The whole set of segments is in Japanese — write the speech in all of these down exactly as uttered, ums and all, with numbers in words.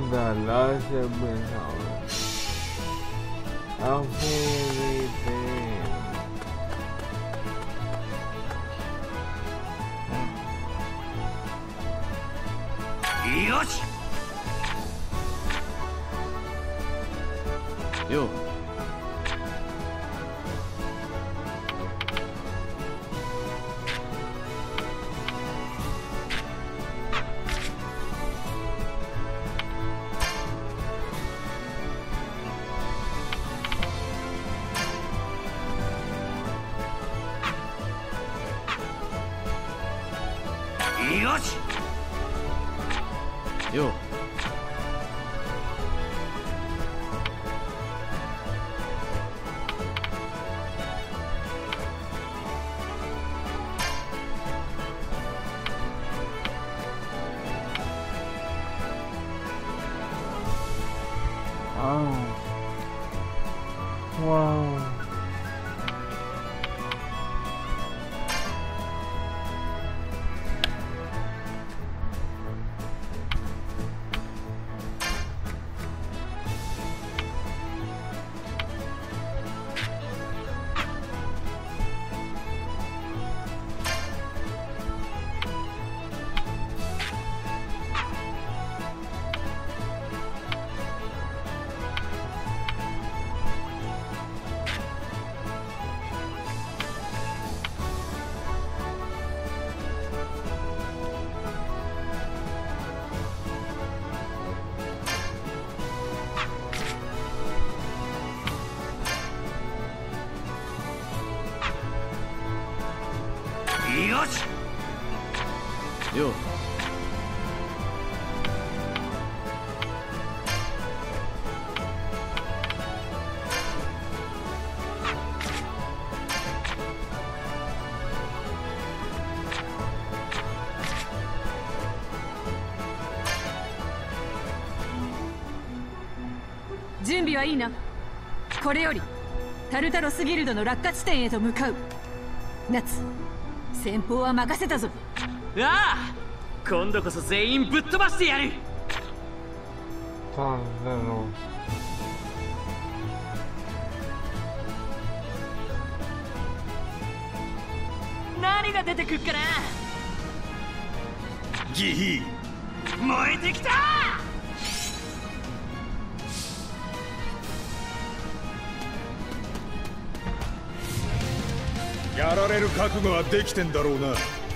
的老师不少了。 よし。よ。よし。よ。 Oh. Wow.よし。よ。 準備はいいな。これよりタルタロスギルドの落下地点へと向かう。夏、先方は任せたぞ。 ああ、今度こそ全員ぶっ飛ばしてやる。何が出てくっかな。ギヒ燃えてきた。 やられる覚悟はできてんだろうな。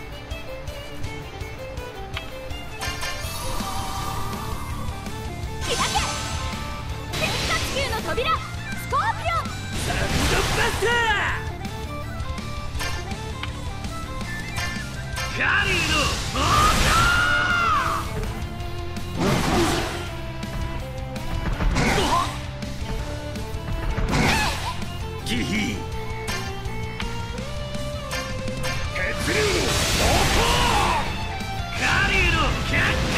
開け、天下地球の扉、スコーピオンサンドバスター。カリーの猛攻。ギヒカリーの結果。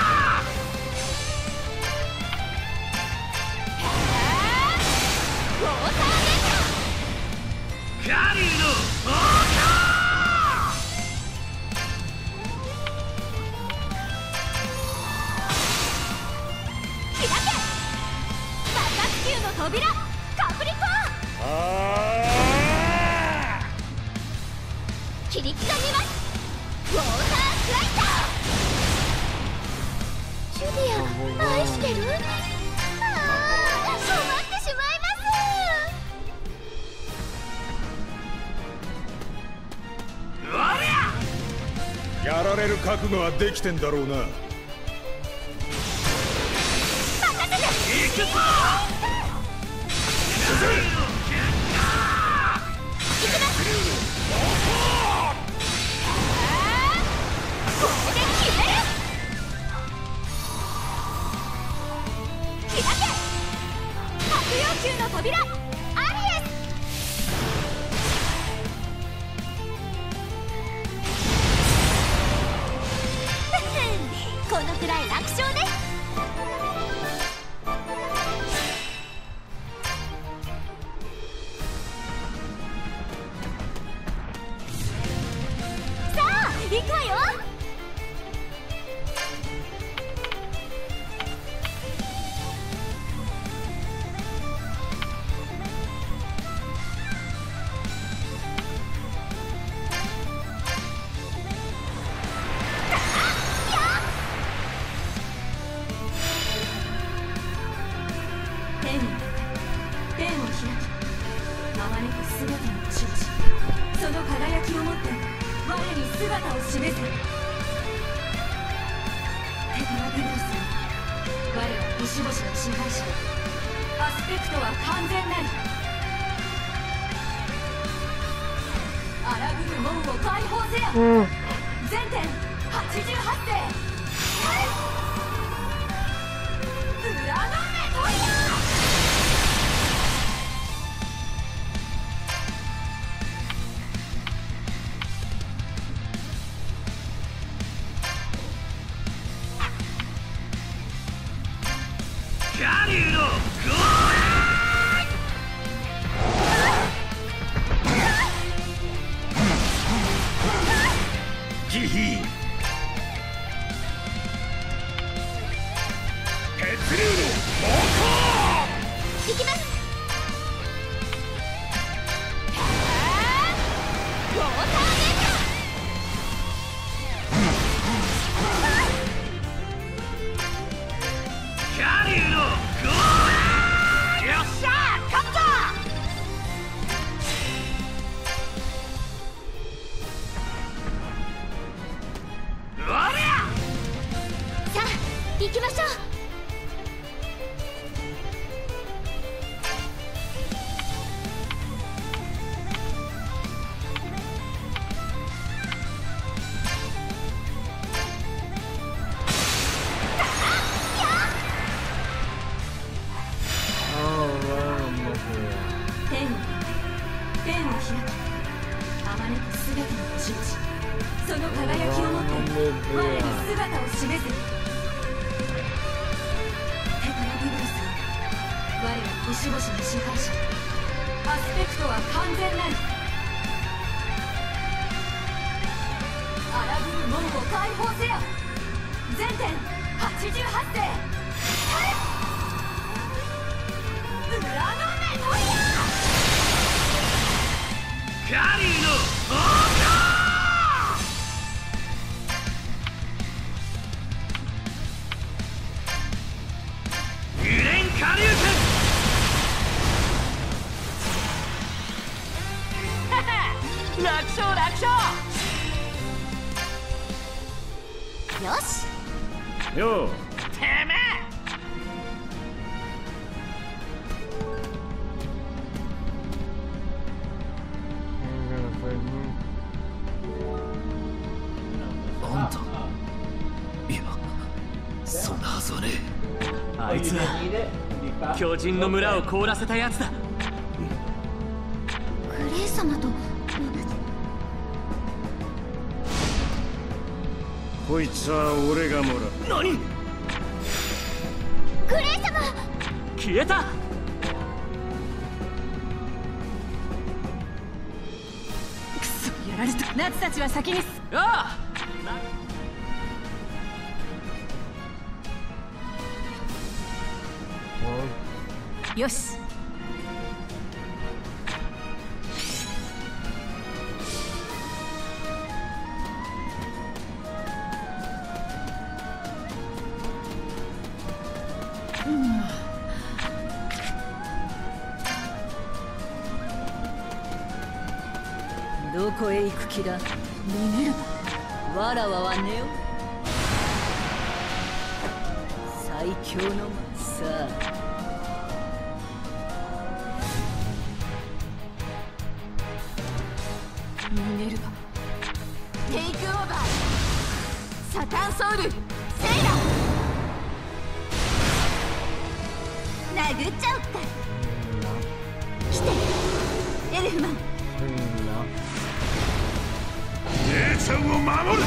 カリーの猛攻。 開け、爆発球の扉、カプリコーン。切り刻みます。ウォータースライダー。ジュリア、愛してる？ああ、染まってしまいます。 おりゃ。やられる覚悟はできてんだろうな。 任せて。 行くぞ。 の扉、アリエス。このくらい楽勝ね。 開きあまねく姿の印、その輝きをもって我に姿を示せ。テトラビブロス、我は星々の支配者。アスペクトは完全なり。荒ぶる門を解放せよ。全点はちじゅうはち世。裏の目とや。 ガリューのゴーギヒー血流の猛攻。 行きます。ウォーターメーカーガリューのゴー。よっしゃー、勝った。おりゃ。 さあ行きましょう。天を天を開きあまねく全ての星々、その輝きをもって我に姿を示せ。テトラビブロス、我は星々の支配者。アスペクトは完全なり。荒ぶる門を解放せよ。全点はちじゅうはち世。裏の目とや。 ガリューの王冠。ユレン下流拳。楽勝楽勝。 よし。 よう。 てめえ。 あんた、いや、そんなはずはねえ。 あいつは巨人の村を凍らせたやつだ。 グレイ様と同じ。 こいつは俺がもらう。 何？ グレイ様。 消えた。くそ、やられた。 ナツたちは先に。 ああ。 よし。どこへ行く気だ。逃げるば。わらわはネオ。最強のさあ。逃げるば。テイクオーバー。サタンソウルセイラ。殴っちゃおっか。来てエルフマン。 姉ちゃんを守る。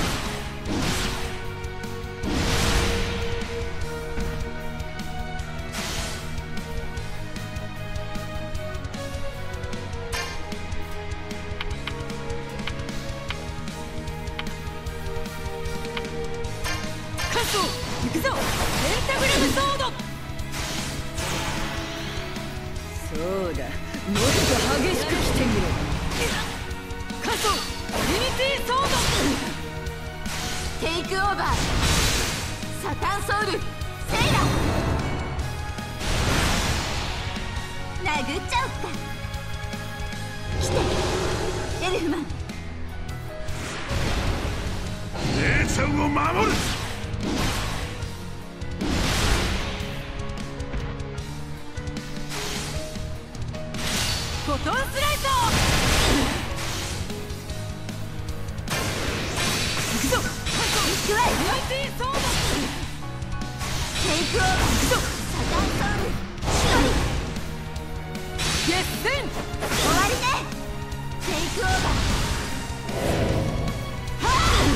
カスオ行くぞ。ペンタグラムソード。そうだ、もっと激しく来てみろ。カスオトリニティソード。テイクオーバー。サタンソウルセイラ。 殴っちゃおっか。来てエルフマン。 姉ちゃんを守る。 フォトンスライト。行くぞ。行くわい。テイクオーバー。行くぞ。サタンソウルシオリ。決戦終わりね。テイクオーバー。は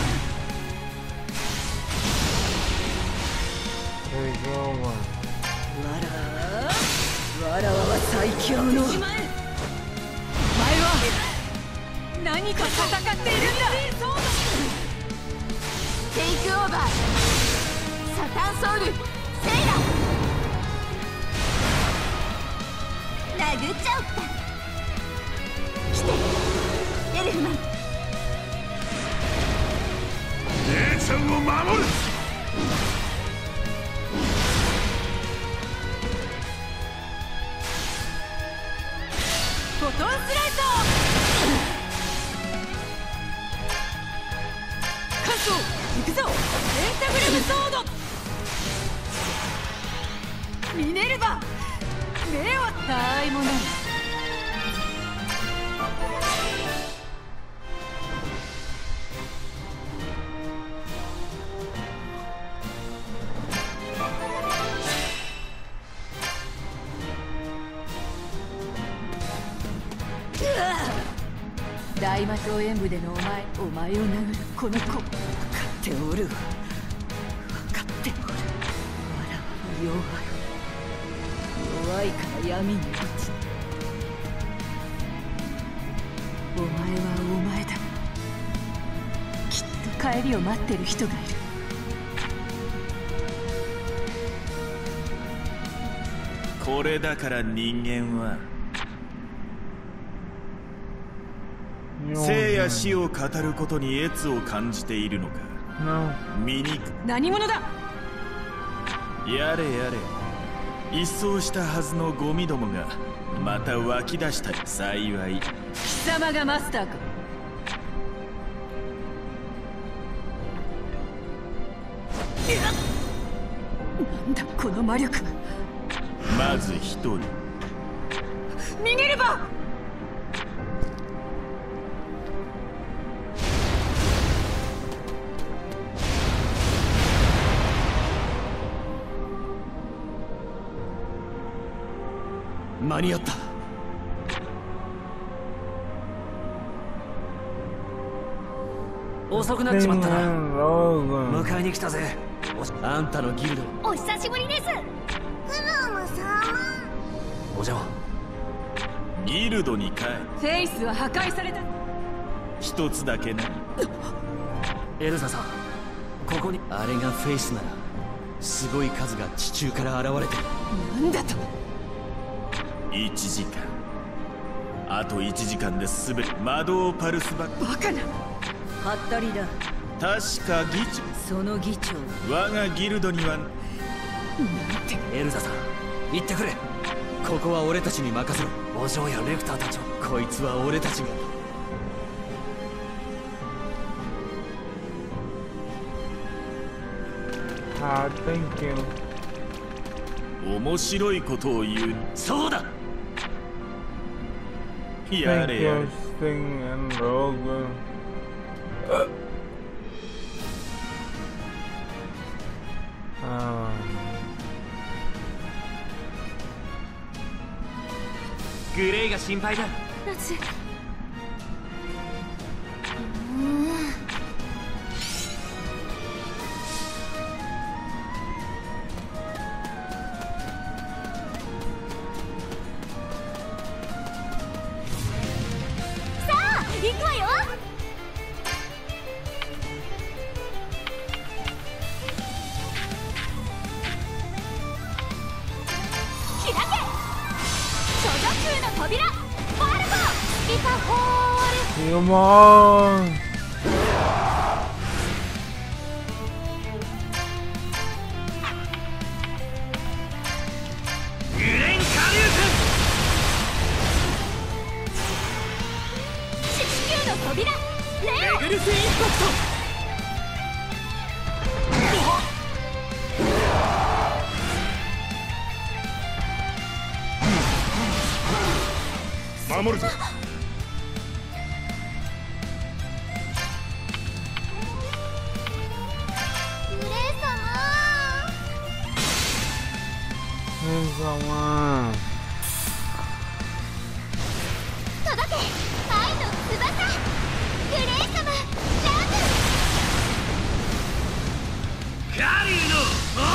あ。わらわらわは最強の。お前は何と戦っているんだ。テイクオーバー。サタンソウルセイラ。殴っちゃおっか。来てエルフマン。 姉ちゃんを守る。 フォトンスライト。カソ行くぞ。ペンタグラムソード。ミネルヴァ目はたわいもない。大魔教演武でのお前お前を殴るこの子。分かっておる。分かっておる。わらは弱い。弱いから闇に落ち。お前はお前だ。きっと帰りを待ってる人がいる。 これだから人間は生や死を語ることに悦を感じているのか。醜何者だ。 やれやれ。一掃したはずのゴミどもがまた湧き出した幸い。 貴様がマスターか。なんだこの魔力。 まず一人。 ミネルヴァ。 間に合った。遅くなっちまったな。迎えに来たぜ。あんたのギルド。 お久しぶりです。クロームさん。 お邪魔。 ギルドに帰る。 フェイスは破壊された。 一つだけな。 エルザさん、ここに。あれがフェイスならすごい数が地中から現れてる。 なんだと。 いちじかん。あといちじかんで全て魔導パルスバック。 バカな。ハッタリだ。 確か議長。 その議長。 我がギルドには。 なんて。 エルザさん、行ってくれ。ここは俺たちに任せろ。お嬢やレクターたちを。こいつは俺たちが。 あ、Thank you。 面白いことを言う。 そうだ。 やれやれ。 グレイが心配だ。 なぜ。行くわよ。開け。処女級の扉。ファルコピカホール。 Come on。 グレンカリウス。 の扉レオレグルスインパクト。 守るぞ。 グレイ様レイ様届け愛の翼グレイ様ラブカリーの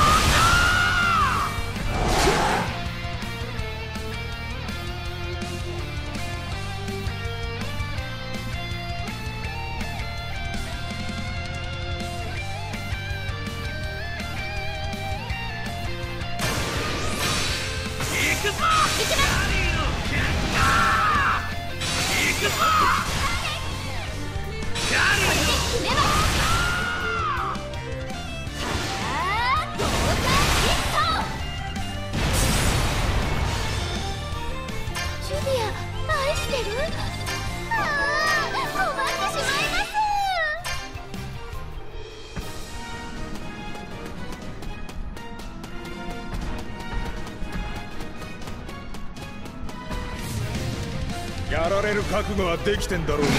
やられる覚悟はできてんだろうな。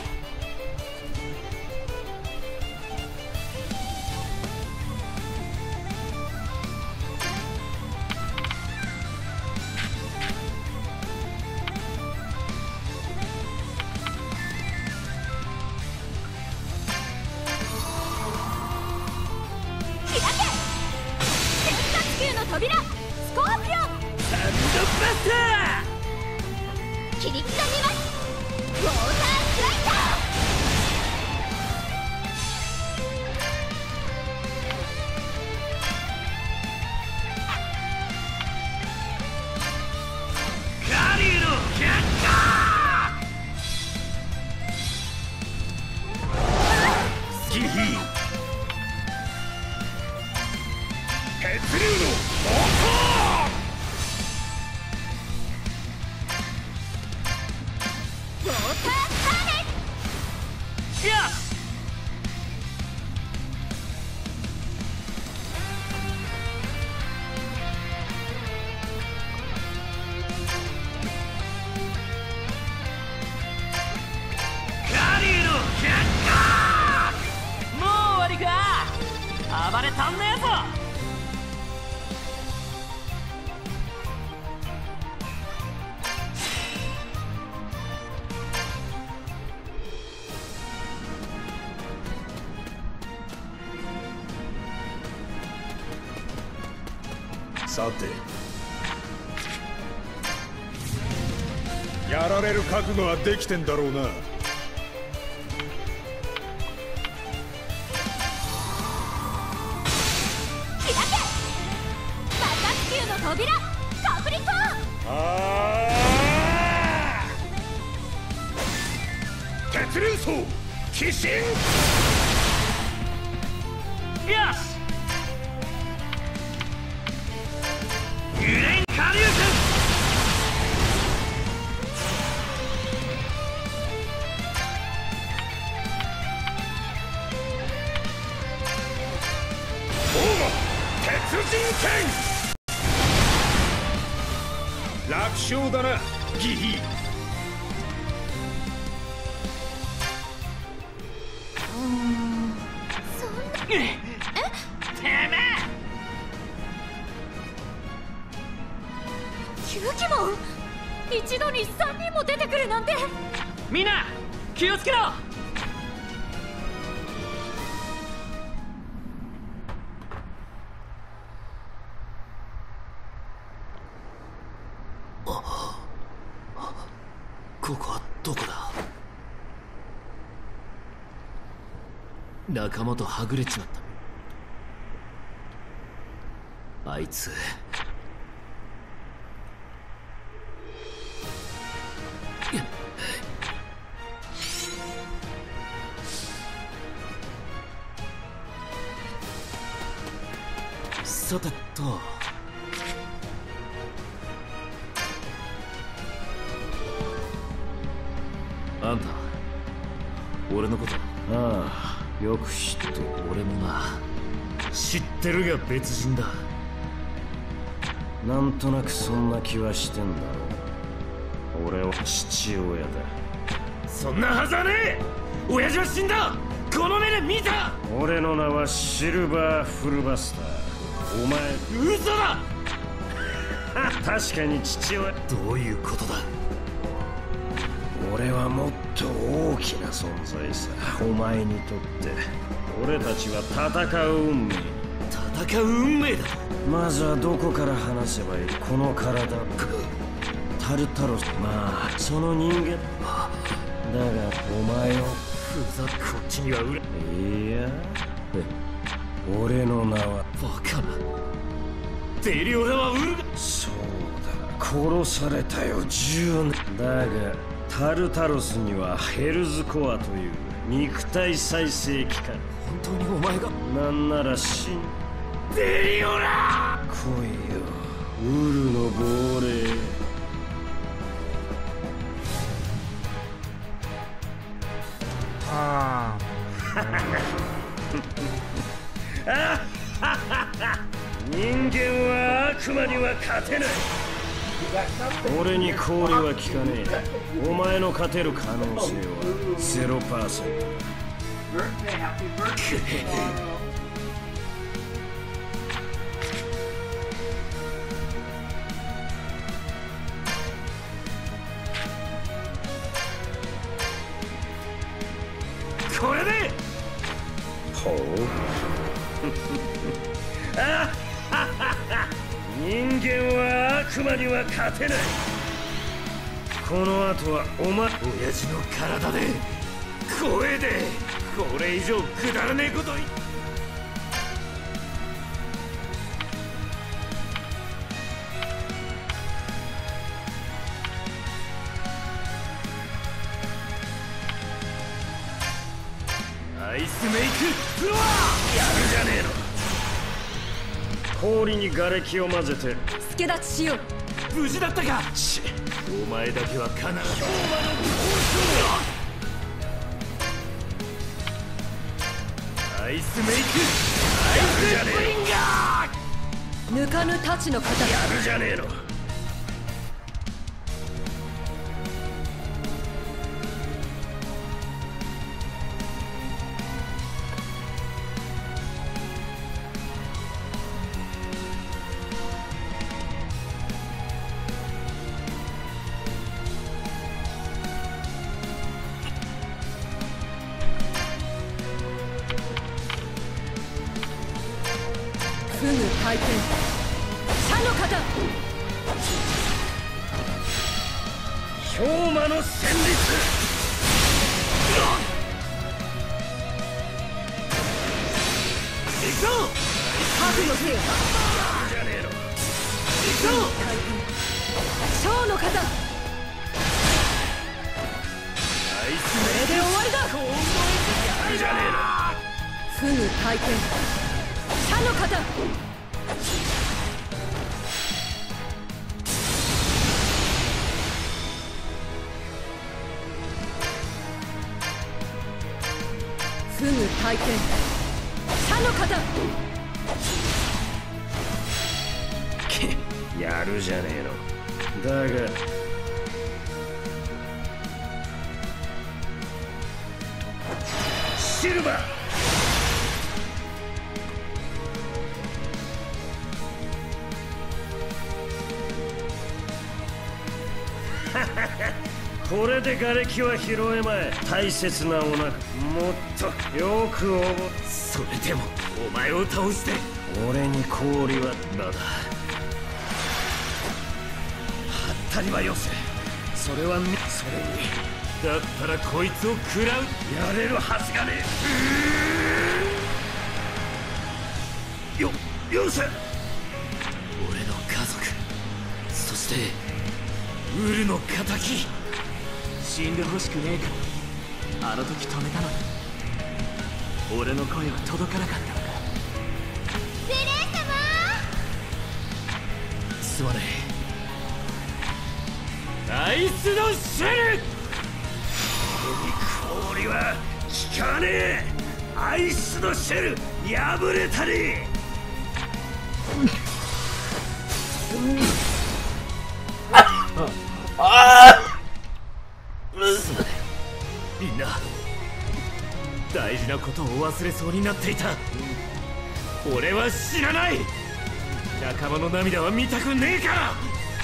開け天下地球の扉スコーピオンサンドバスター。 切り刻みますウォータースライダカリーの却下。 ギヒー血流のウォータースターネよし。カリーの却下。もう終わりか。暴れ足んねえぞ。 さて、やられる覚悟はできてんだろうな。 開け魔法地球の扉カプリコーンあー血流層鬼神。 よし。ユレンカリュウオーマ鉄人剣。楽勝だなギヒ。 そんな君。えてめえ。 球技も一度にさんにんも出てくるなんて。 みんな気をつけろ。 ここはどこだ。仲間とはぐれちまった。あいつさてと、あんた俺のこと。 ああ、よく知ってる。 俺もな、知ってるが別人だ。 なんとなくそんな気はしてんだろう。俺は父親だ。 そんなはずはねえ。親父は死んだ。この目で見た。 俺の名はシルバーフルバスター。お前嘘だ。 確かに父親。 どういうことだ。 俺はもっと大きな存在さ。お前にとって俺たちは戦う運命。 戦う運命だ。 まずはどこから話せばいい。この体、タルタロス。まあその人間だが、お前をふざこっちには売れ。 いや俺の名はバカな。デリオラはウルガ。 そうだ、殺されたよじゅうねん。だがタルタロスにはヘルズコアという肉体再生機関。 本当にお前が。 なんなら死んデリオラ。 来いよウルの亡霊。 あ人間は悪魔には勝てない。俺に氷は効かねえ。お前の勝てる可能性はゼロパーセント。 これで。 ほう人間は悪魔には勝てない。この後はお前親父の体で声でこれ以上くだらねえこと言。アイスメイクフロア。 やるじゃねえの。氷に瓦礫を混ぜて助立ちしよう。 無事だったか。ちお前だけは必ず。アイスメイクアイススプリンガー。 抜かぬ太刀の型。 やるじゃねえの。 すぐ回転。射の型。 氷魔の旋律。 行くぞ。 覚悟せよ。 じゃねえの。 行くぞ。 将の型。 アイスこれで終わりだ。 やるじゃねえの。 すぐ回転。射の型。すぐ回転。射の型。 やるじゃねえの。だがシルバー。これで瓦礫は拾えまい。大切なお腹、もっとよく覚え。 それでもお前を倒して。 俺に氷はまだ。はったりはよせ。それはみそれにだったらこいつを食らう。 やれるはずがねえ。よよせ。 俺の家族、そしてウルの敵。死んでほしくねえからあの時止めたのに。俺の声は届かなかったのか。 レレ様。 すまねえ。アイスのシェル。 氷は効かねえ。アイスのシェル破れたり。みんな大事なことを忘れそうになっていた。俺は知らない。仲間の涙は見たくねえから。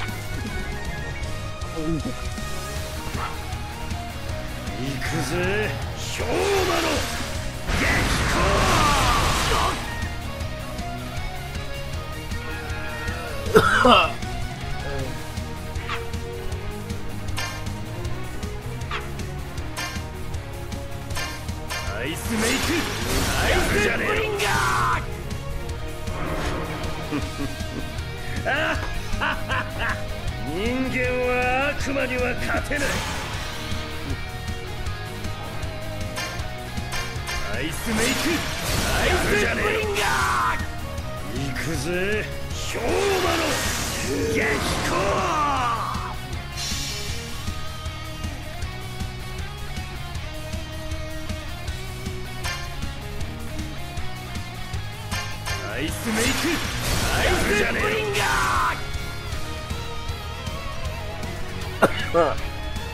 行くぜ氷馬の激光。アイスメイクアイスブリンガー。人間は悪魔には勝てない。アイスメイクアイスブリンガー。行くぜ氷馬の激光。アイスメイクアイスブリンガー。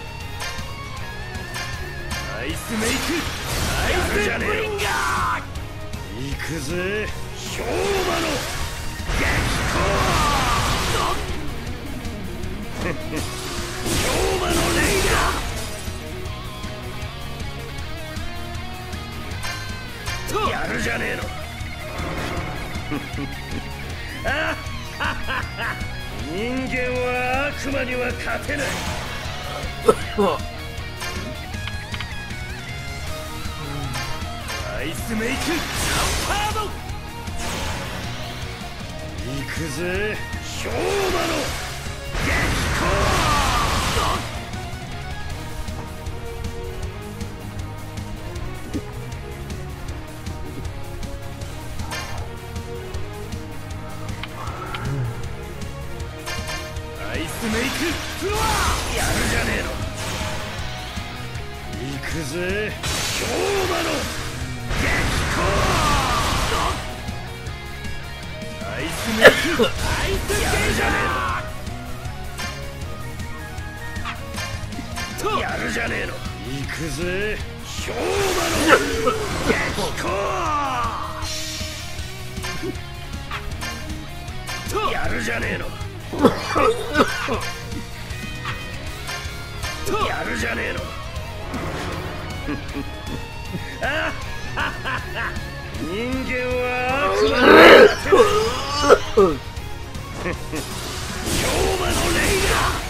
アイスメイクアイスブリンガー。行くぜ氷馬の激光。氷馬のレイダー。やるじゃねえの。人間は悪魔には勝てない。アイスメイクジャンパード。行くぜ氷馬の激光。アイスメイクフロア。やるじゃねえの。行くぜ氷馬の激光。アイスメイクアイスやるじゃねえの。やるじゃねえの。行くぜ氷馬の激光。やるじゃねえの。やるじゃねえの。人間は悪魔に勝てない。氷馬のレイダー。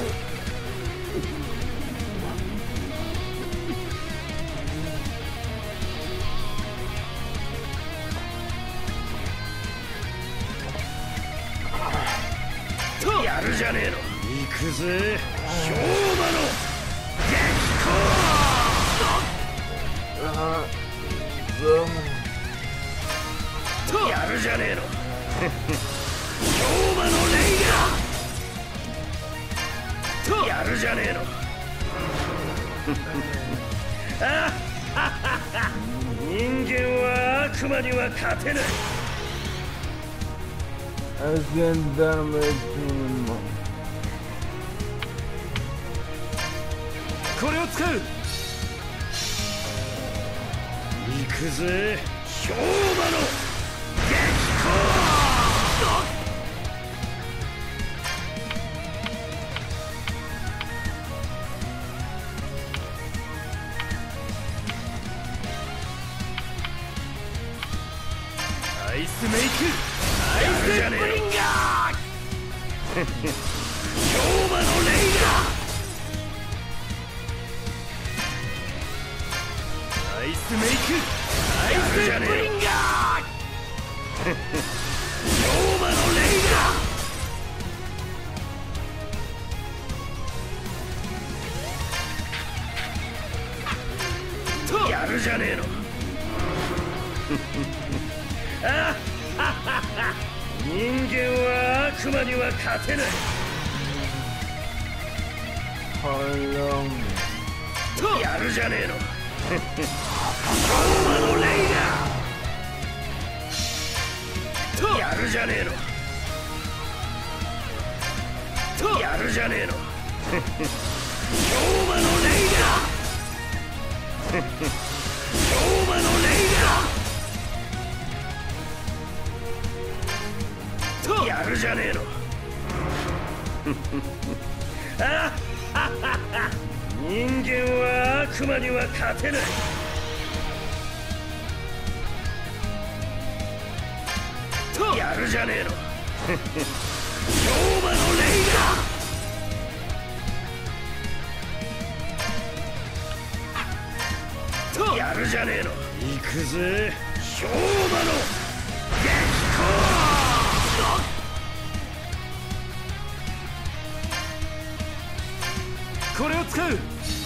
やるじゃねえの。行くぜ氷馬の激光。やるじゃねえの。氷馬のレイダー。やるじゃねえの。人間は悪魔には勝てない。これを使う。行くぜ氷馬の激光。アイスメイクアイスブリンガー。氷馬のレイダー。アイスメイクアイスブリンガー。氷馬のレイダー。やるじゃねえの。人間は悪魔には勝てない。やるじゃねえの。 馬のレイダーやるじゃねえのやるじゃねえの龍馬のレイダー龍馬のレイダーやるじゃねえの人間は悪魔には勝てないやるじゃねえの龍馬のレイダーやるじゃねえの行くぜ龍馬の激光これを使う龍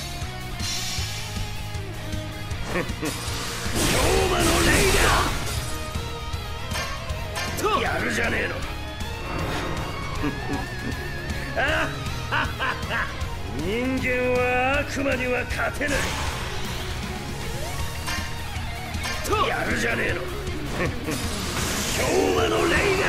馬のレイダーやるじゃねえの人間は悪魔には勝てないやるじゃねえの龍馬のレイダ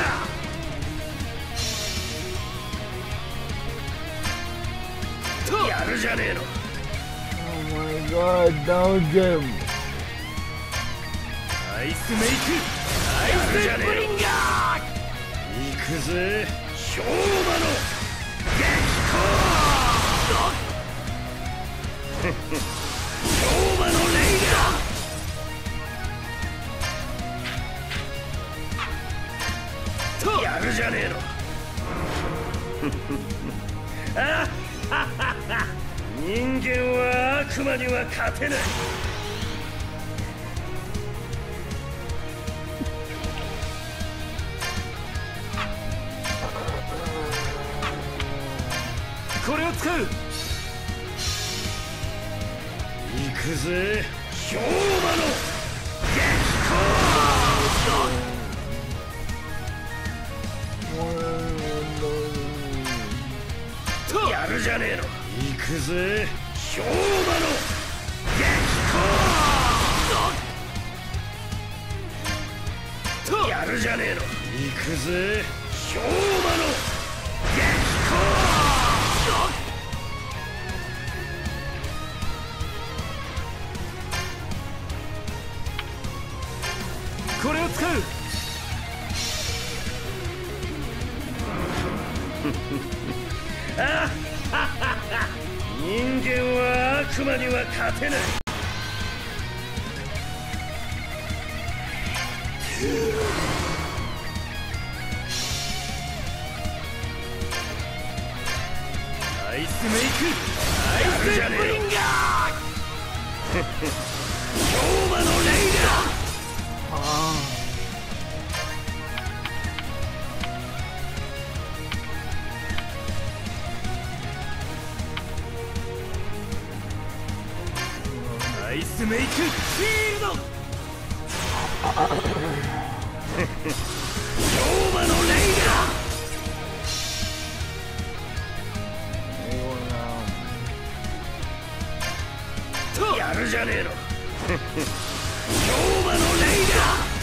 ーやるじゃねえの Oh my god, don't get him. アイスメイクアイスブリンガー行くぜ龍馬の激光龍馬のレイダーやるじゃねえの人間は悪魔には勝てないこれを使う行くぜ龍馬の激光やるじゃねえの行くぜ龍馬の激光やるじゃねえの行くぜ龍馬の激光これを使う人間は悪魔には勝てないアイスメイクアイスブリンガー龍馬のレイダーアイスメイクフィールド龍馬のレイダーやるじゃねえの龍馬のレイダ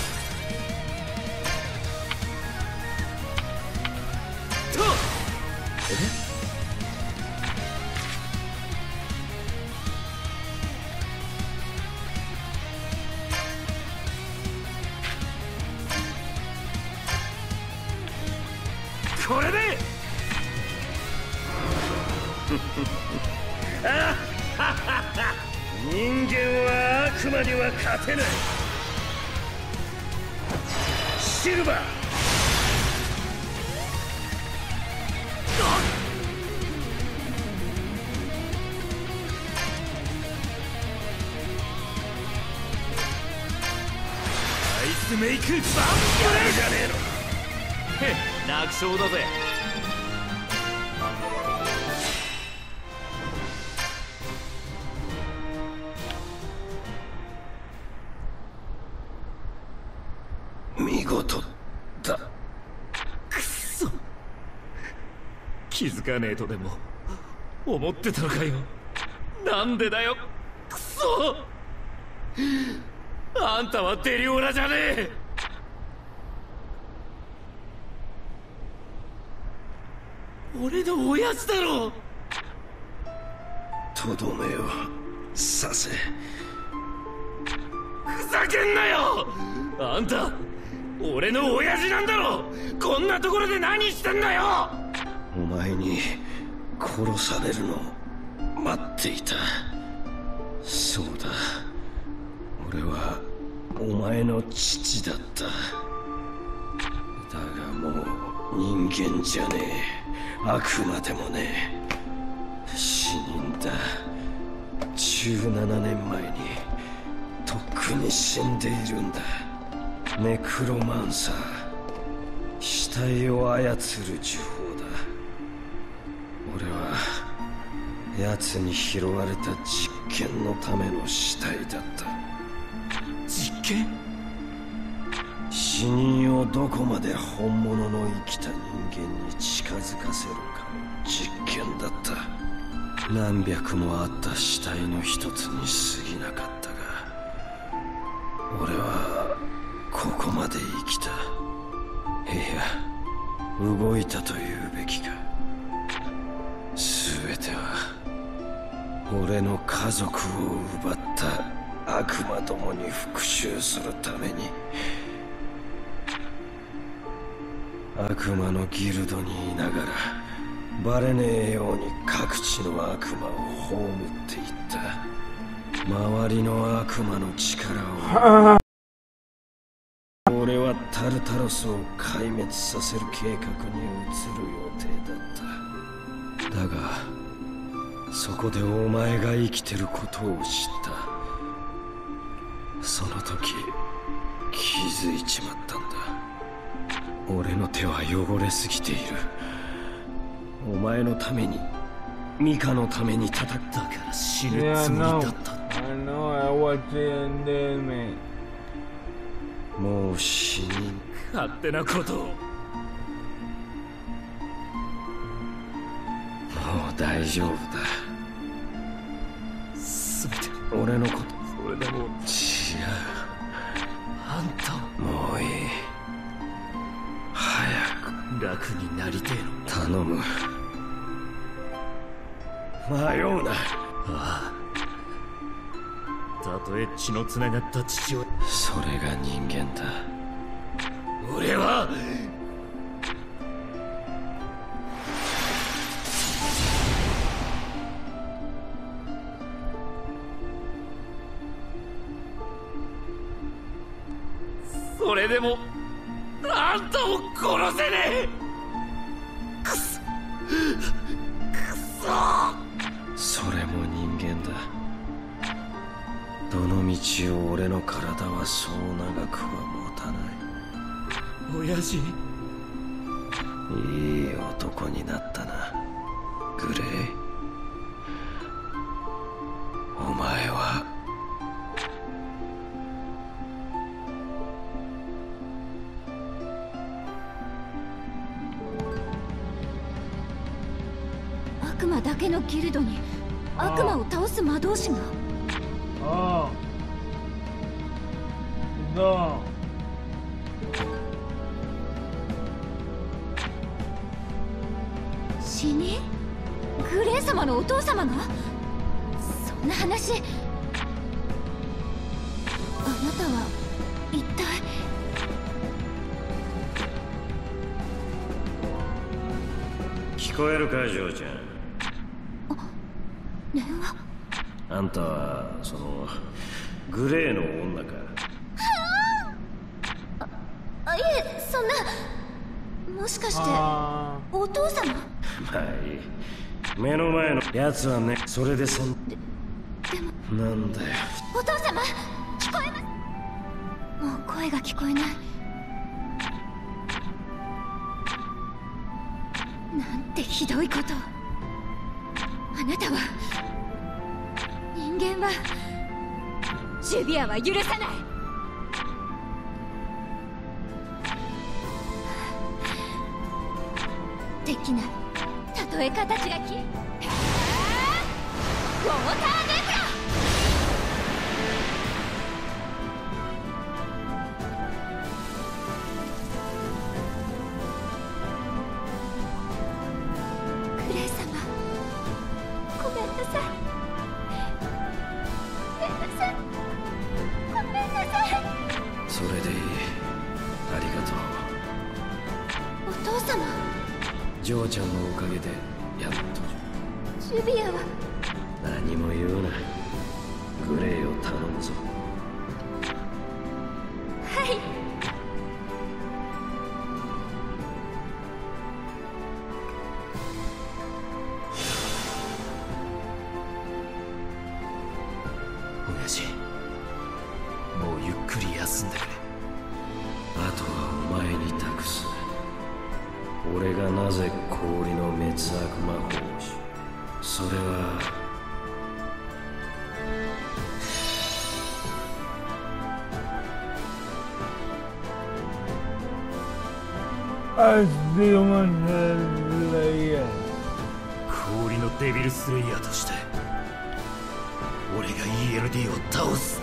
ーこれで人間は悪魔には勝てないシルバーアイスメイクバンブレやるじゃねえのへっ楽勝だぜ見事だくそ気づかねえとでも思ってたのかよなんでだよくそあんたはデリオラじゃねえ。俺の親父だろ。 とどめをさせ。 ふざけんなよ。あんた俺の親父なんだろ。こんなところで何してんだよ。 お前に殺されるのを待っていた。そうだ、俺はお前の父だった。だがもう人間じゃねえ、悪魔でもねえ。死人だ。じゅうななねんまえにとっくに死んでいるんだ。ネクロマンサー、死体を操る呪法だ。俺は奴に拾われた実験のための死体だった。 実験？ 死人をどこまで本物の生きた人間に近づかせるかの実験だった。何百もあった死体の一つに過ぎなかったが、俺はここまで生きた。いや、動いたと言うべきか。全ては俺の家族を奪った悪魔どもに復讐するために。悪魔のギルドにいながらバレねえように各地の悪魔を葬っていった。周りの悪魔の力を俺はタルタロスを壊滅させる計画に移る予定だった。だがそこでお前が生きてることを知った。その時気づいちまったんだ。俺の手は汚れすぎている。お前のために、ミカのために戦ったから死ぬつもりだった。もう死人。 勝手なことを。もう大丈夫だ。 全て俺のこと。 それでも違う。あんたもういい。早く楽になりてえの。 頼む。迷うな。ああ。たとえ血のつながった父親。 それが人間だ。 俺はそれでもあんたを殺せねえ。くそくそ。それも人間だ。どの道を俺の体はそう長くは持たない。 親父、 いい男になったな、グレイ。お前は悪魔だけのギルドに悪魔を倒す魔導士が。 ああ。どう？ 死人？グレイ様のお父様が？そんな話。あなたは一体。 聞こえるか、ジョーちゃん。 電話。 あんたはそのグレーの女か？ あ、あ、いえ、そんな。もしかしてお父様？ まあいい。目の前のやつはね、それでそんで、 でもなんだよ。 お父様、聞こえます。もう声が聞こえない。なんてひどいことを。あなたは、人間は、ジュビアは許さない。できない。たとえ形がき、ウォーターネクラ。 それでいい。ありがとう。 お父様。 ジョーちゃんのおかげでやっと。 ジュビアは。 何も言うな。グレイを頼むぞ。 はい。 親父、もうゆっくり休んでくれ。 あとはお前に託す。俺がなぜ氷の滅悪魔法をし、それは氷のデビルスレイヤーとして俺が イーエヌディー を倒す。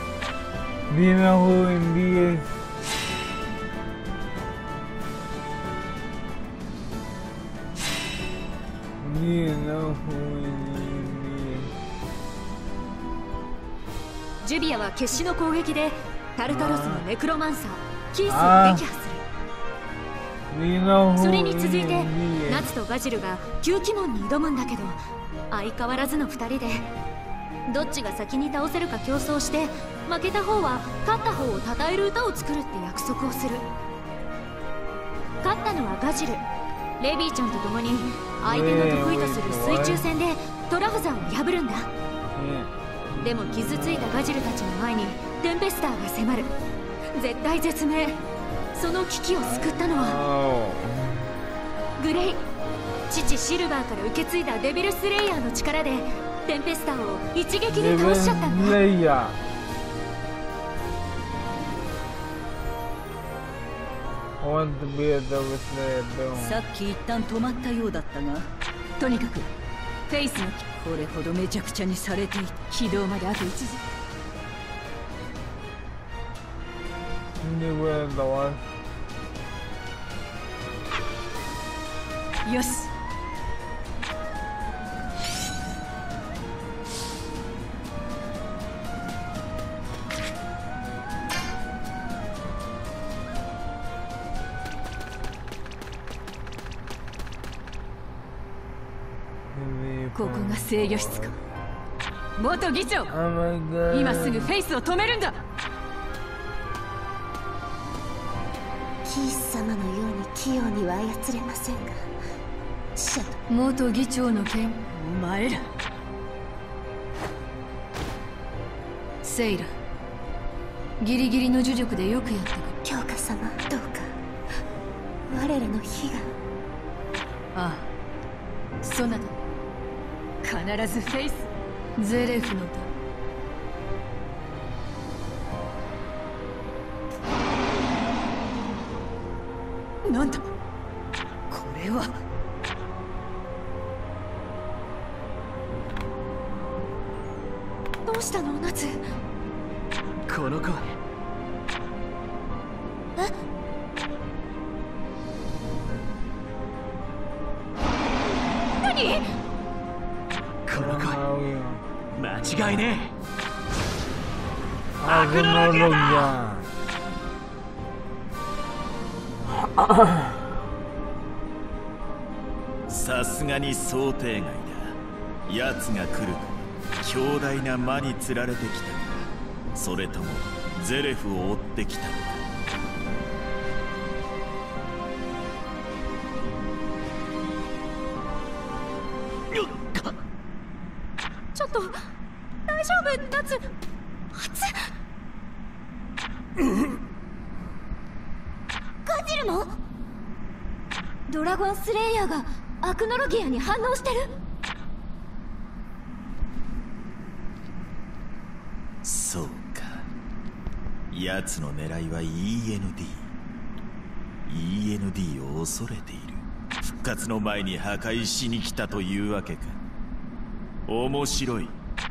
ジュビアは決死の攻撃でタルタロスのネクロマンサーキースを撃破する。それに続いてナツとガジルが吸鬼門に挑むんだけど、相変わらずのふたりでどっちが先に倒せるか競争して、負けた方は勝った方を称える歌を作るって約束をする。勝ったのはガジル。レビーちゃんと共に相手の得意とする水中戦でトラフザンを破るんだ。でも傷ついたガジルたちの前にテンペスターが迫る。絶体絶命。その危機を救ったのはグレイ。父シルバーから受け継いだデビルスレイヤーの力でテンペスターを一撃で倒しちゃったんだ。 さっき一旦止まったようだったが、とにかくフェイスのこれほどめちゃくちゃにされていて、起動まであといちじ。よし。ここが制御室か。元議長、今すぐフェイスを止めるんだ。 キース様のように器用には操れませんが、シャト。 元議長の件、お前ら。セイラ、ギリギリの呪力でよくやったか。 教科様、どうか我らの非が。 ああ、そなた必ずフェイス。ゼレフのだ。なんだこれは。 どうしたのナツ。 この声。 え、何。 この声間違いねえ。 アグノロギア。 さすがに想定外だ。奴が来るのは強大な魔に釣られてきたのか、それともゼレフを追ってきたのか。 ちょっと大丈夫ナツ。熱っ。ガジルもドラゴンスレイヤーがアクノロギアに反応してる。 そうか、奴の狙いは イーエヌディー。 イーエヌディー を恐れている。復活の前に破壊しに来たというわけか。面白い。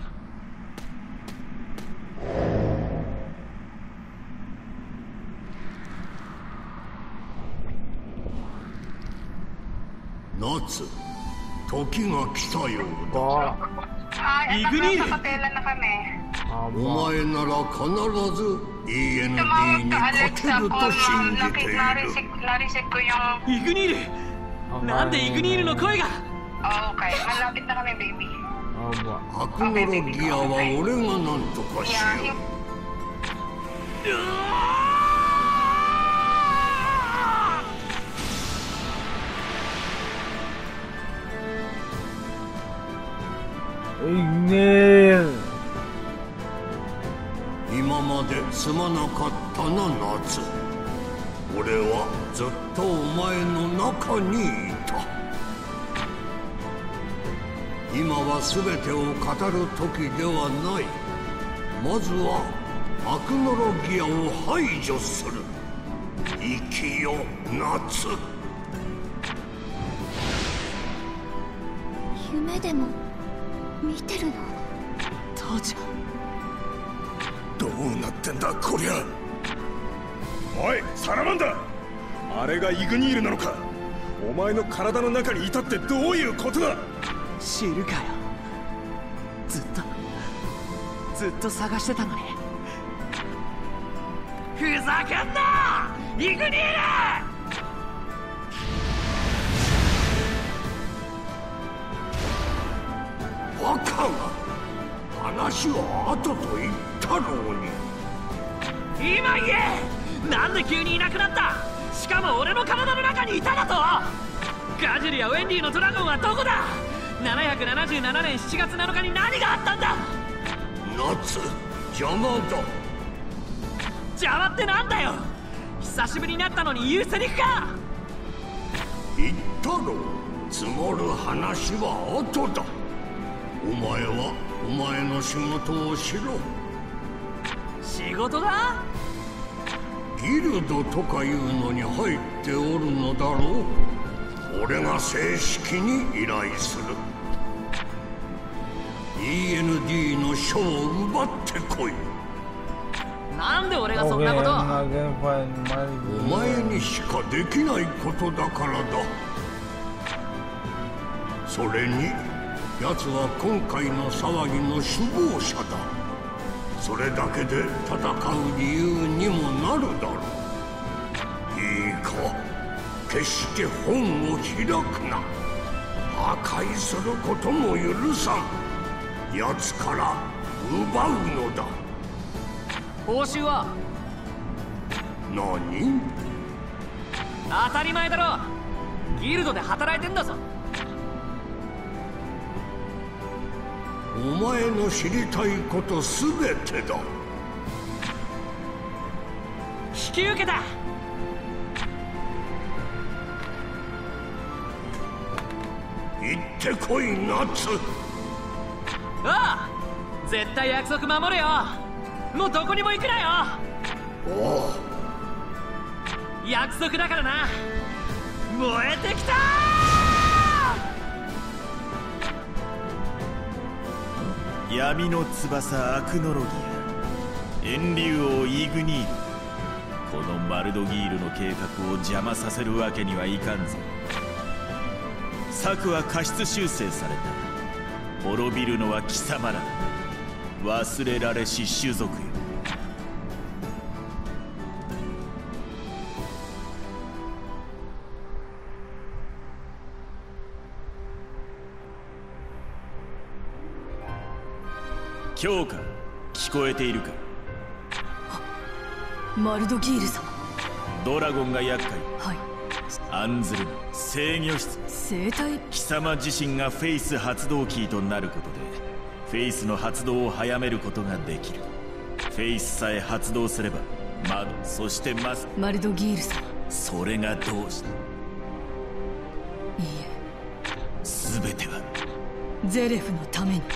夏、時が来たようだ。 Ay, Igni! nakapapela na kami. お前なら必ず イーエヌディー に勝てると信じている。 イグニール、なんでイグニールの声が。 アクノロギアは俺が何とかしよう。いいね。 今まですまなかったな夏。俺はずっとお前の中にいた。今は全てを語る時ではない。まずはアクノロギアを排除する。生きよ夏。 夢でも見てるの？ 父ちゃん、 どうなってんだこりゃ。おいサラマンダー、あれがイグニールなのか。お前の体の中にいたってどういうことだ。 知るかよ。ずっとずっと探してたのに。ふざけんなイグニール。 バカが、話は後と言ったろうに。 今言え。なんで急にいなくなった。しかも俺の体の中にいただと。ガジュリやウェンディのドラゴンはどこだ。ななひゃくななじゅうななねんしちがつなのかに何があったんだ。 夏、邪魔だ。 邪魔ってなんだよ。久しぶりになったのに言うセリフか。 言ったろう、積もる話は後だ。お前はお前の仕事をしろ。 仕事だ。 ギルドとかいうのに入っておるのだろう。俺が正式に依頼する。 イーエヌディー の書を奪ってこい。 なんで俺がそんなこと。 お前にしかできないことだからだ。それに奴は今回の騒ぎの首謀者だ。それだけで戦う理由にもなるだろう。いいか、決して本を開くな。破壊することも許さん。奴から奪うのだ。 報酬は何？ 当たり前だろ。ギルドで働いてんだぞ。 お前の知りたいことすべてだ。 引き受けた。 行ってこい夏。 ああ、絶対約束守れよ。もうどこにも行くなよ。 おう、約束だからな。燃えてきたー。闇の翼アクノロギア、炎竜王イグニール。このマルドギールの計画を邪魔させるわけにはいかんぞ。策は過失修正された。滅びるのは貴様らだ。忘れられし種族よ。強化、聞こえているか。 マルドギール様。 ドラゴンが厄介。 はい。 案ずるな、制御室。 生体。 貴様自身がフェイス発動キーとなることでフェイスの発動を早めることができる。フェイスさえ発動すれば窓、そしてマス。 マルドギール様。 それがどうした。 いいえ、 全てはゼレフのために。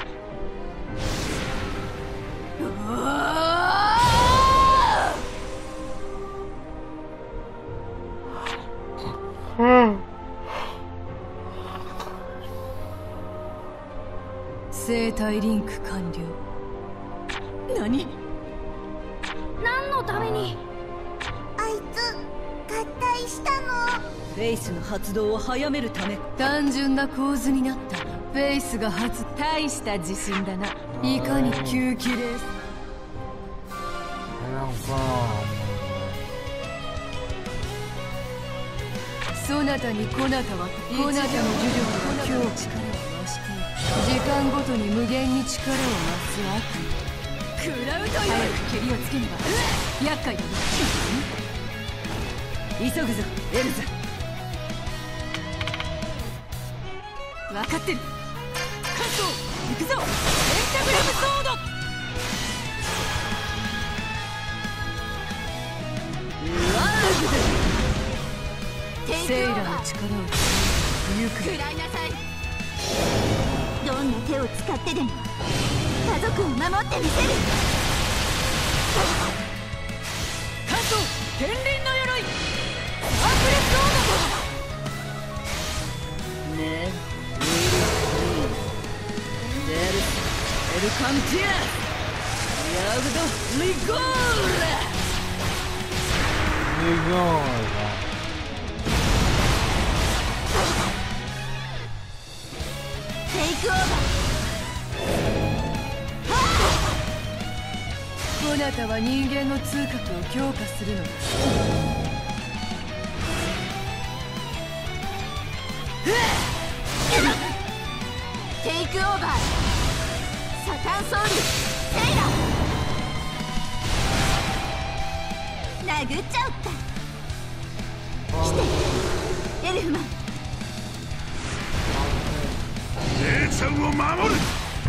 生体リンク完了。何？ 何のために？あいつ合体したの？ フェイスの発動を早めるため。 単純な構図になった。フェイスが発。大した自信だな。いかに吸気レース。 そなたにこなたはこなたの呪力が今日力を増している。時間ごとに無限に力を増す悪魔。食らうという。早く蹴りをつけねば厄介だな。急ぐぞエルザ。分かってる。カット行くぞ。ペンタグラムソード。セイラの力をゆく。食らいなさい。どんな手を使ってでも家族を守ってみせる。カット天輪の鎧アンプレスオード。ねえウィル・デルエルカンティアヤグド・リゴーラ。リゴーラテイクオーバー。こなたは人間の痛覚を強化するのだ。テイクオーバー。サタンソウルセイラ。殴っちゃおった。来てエルフマン。 姉ちゃんを守る。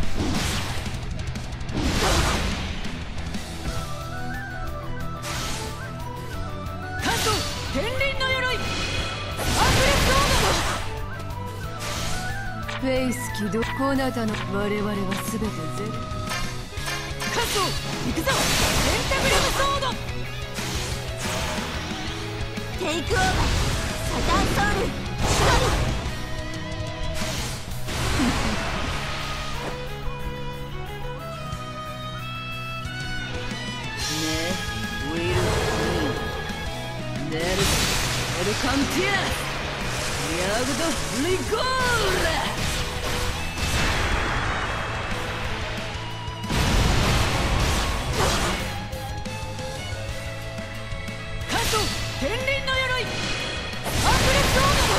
関東天輪の鎧アンプレスオード。フェイス起動。こなたの我々は全てゼロ。関東行くぞ。ペンタグラムソード。テイクオーバー。サタンソウルシドル。デルエルカンティアヤグド・リゴーラ。カット天輪の鎧アンプレスオ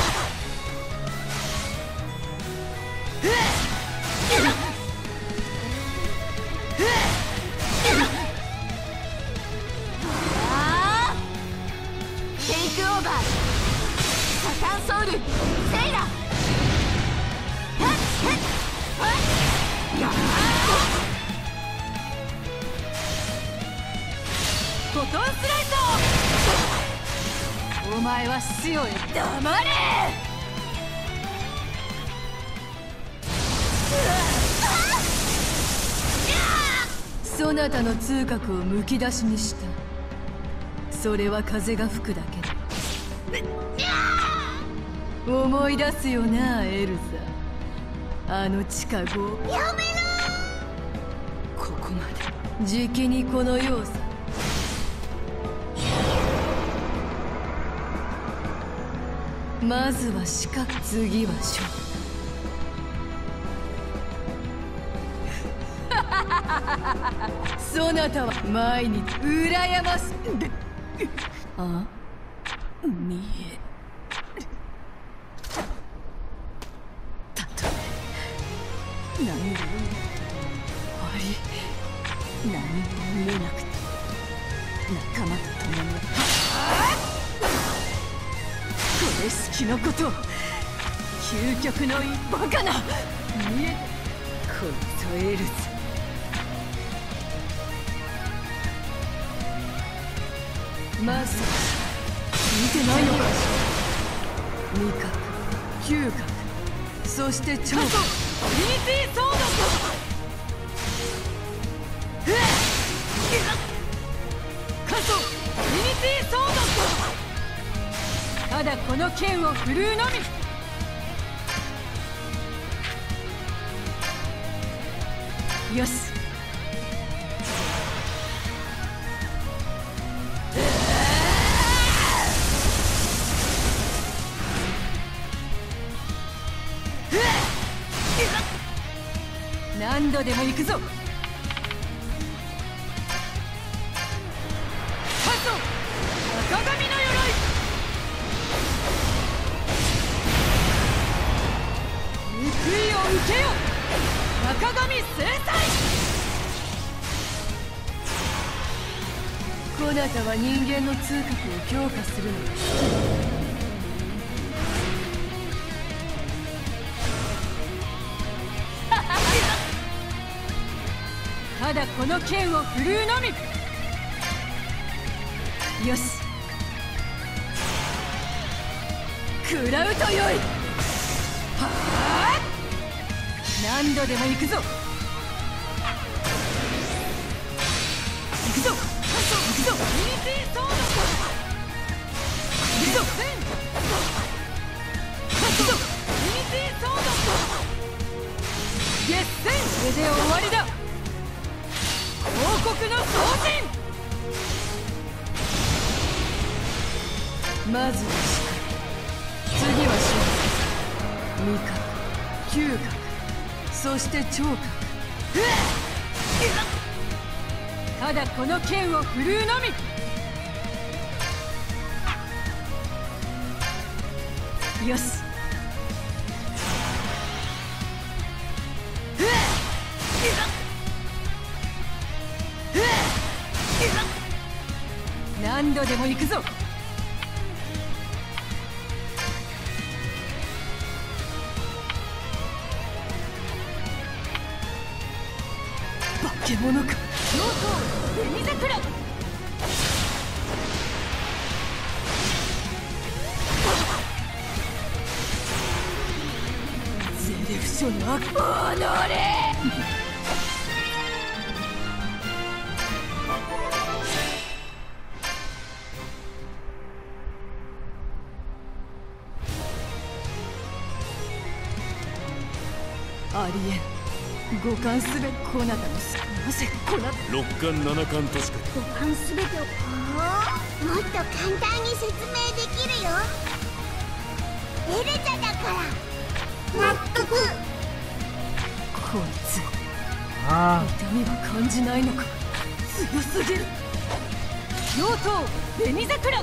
ード。テイクオーバー。サタンソウルセイラ。フォトンスライド。お前は死を黙れ。そなたの痛覚をむき出しにした。それは風が吹くだけだ。思い出すよなエルザ。あの地下壕。やめろ。ここまでじきにこの世さ。まずは四角、次は書。そなたは毎日羨ましい。あ見えたとえ何も終わり何も見えなくて仲間と共にこれ式のことを究極のバカな見えこいつをエルズ。まさか見てないのか。味覚、嗅覚、そして聴覚。トリニティソード。カソトリニティソード。ただこの剣を振るうのみ。よし。何度でも行くぞ。 こなたは人間の痛覚を強化するのです。ただこの剣を振るうのみ。よし、食らうとよい。はあ、何度でも行くぞ。行くぞ、行くぞ、行くぞ、行くぞ、行くぞ、決戦、これで終わりだ。王国の総陣。まずは視界、次は視野、味覚、嗅覚、そして聴覚。ただこの剣を振るうのみ。よし、何度でも行くぞ。化け物か。両刀紅桜。ゼレフ書の悪おのれ。ありえん。五感すべこなたのすなぜこな六感七感としか。 五感すべてをもっと簡単に説明できるよ。エルザだから納得。 こいつ痛みは感じないのか。強すぎる。両刀紅桜。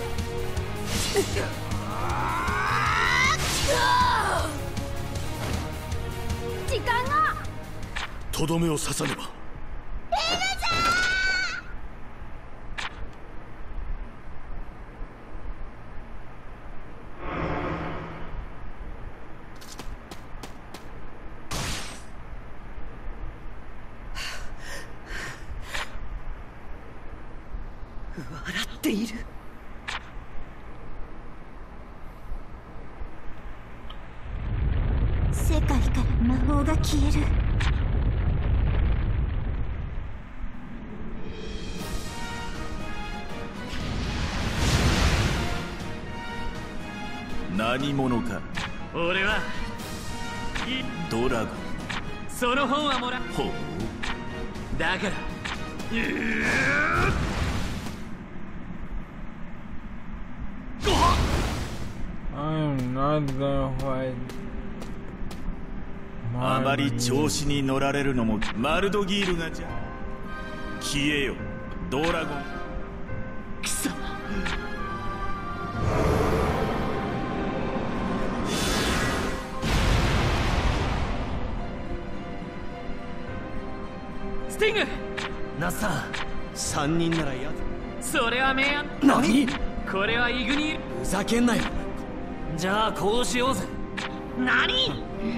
時間が。 とどめを刺さねば。 エルザー。笑っている。 世界から魔法が消える。 何者か。 俺はドラゴン。 その本はもらう。 ほう。 だから I'm not gonna fight. あまり調子に乗られるのもマルドギールがじゃ。消えよドラゴン。 貴様。スティング。 ナッサー、三人ならやそれは明暗。 何？ これはイグニール。 ふざけんなよ。 じゃあこうしようぜ。何？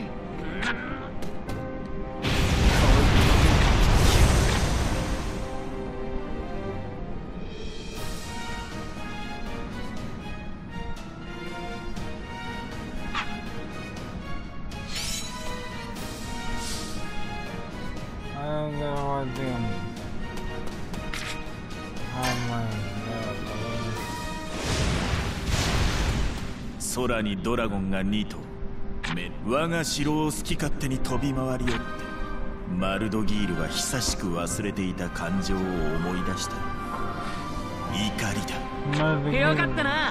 空にドラゴンがに頭。我が城を好き勝手に飛び回りよってマルドギールは久しく忘れていた感情を思い出した。怒りだ。 よかったな。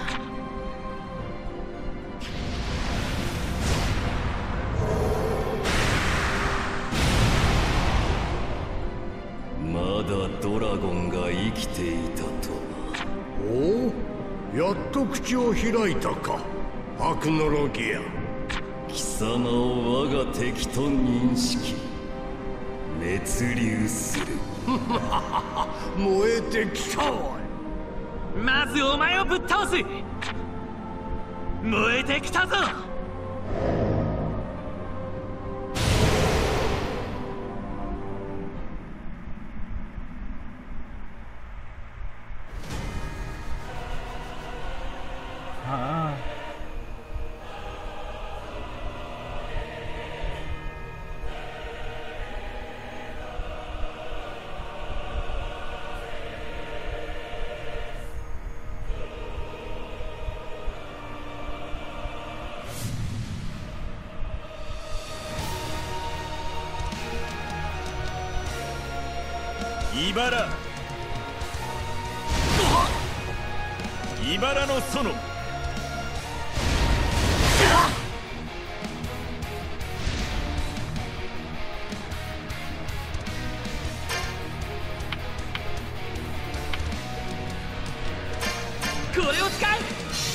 まだドラゴンが生きていたとは。 おお、やっと口を開いたか、アクノロギア。 貴様を我が敵と認識、滅流する。 燃えてきたわ。 まずお前をぶっ倒す。燃えてきたぞ。 ああ茨茨の園。 これを使う。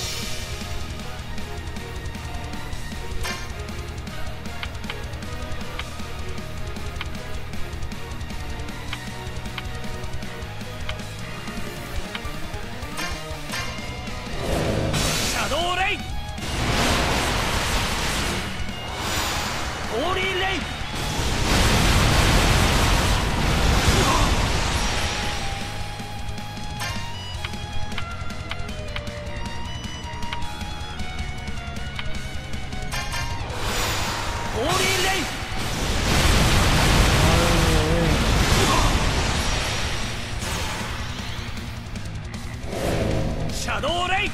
シャドウレイ。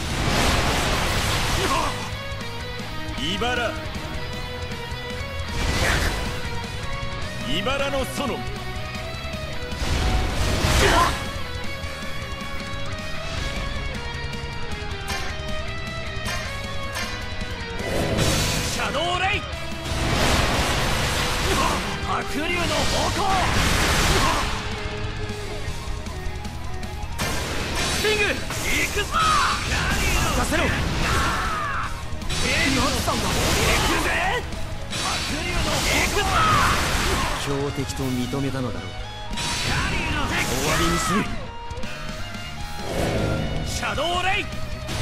茨茨の園。 シャドウレイ。白龍の方向。スピング行くぞ。任せろ。何さんだ。行くぜ。白龍の行くぞ。 標的と認めたのだろう。終わりにする。 シャドウレイ。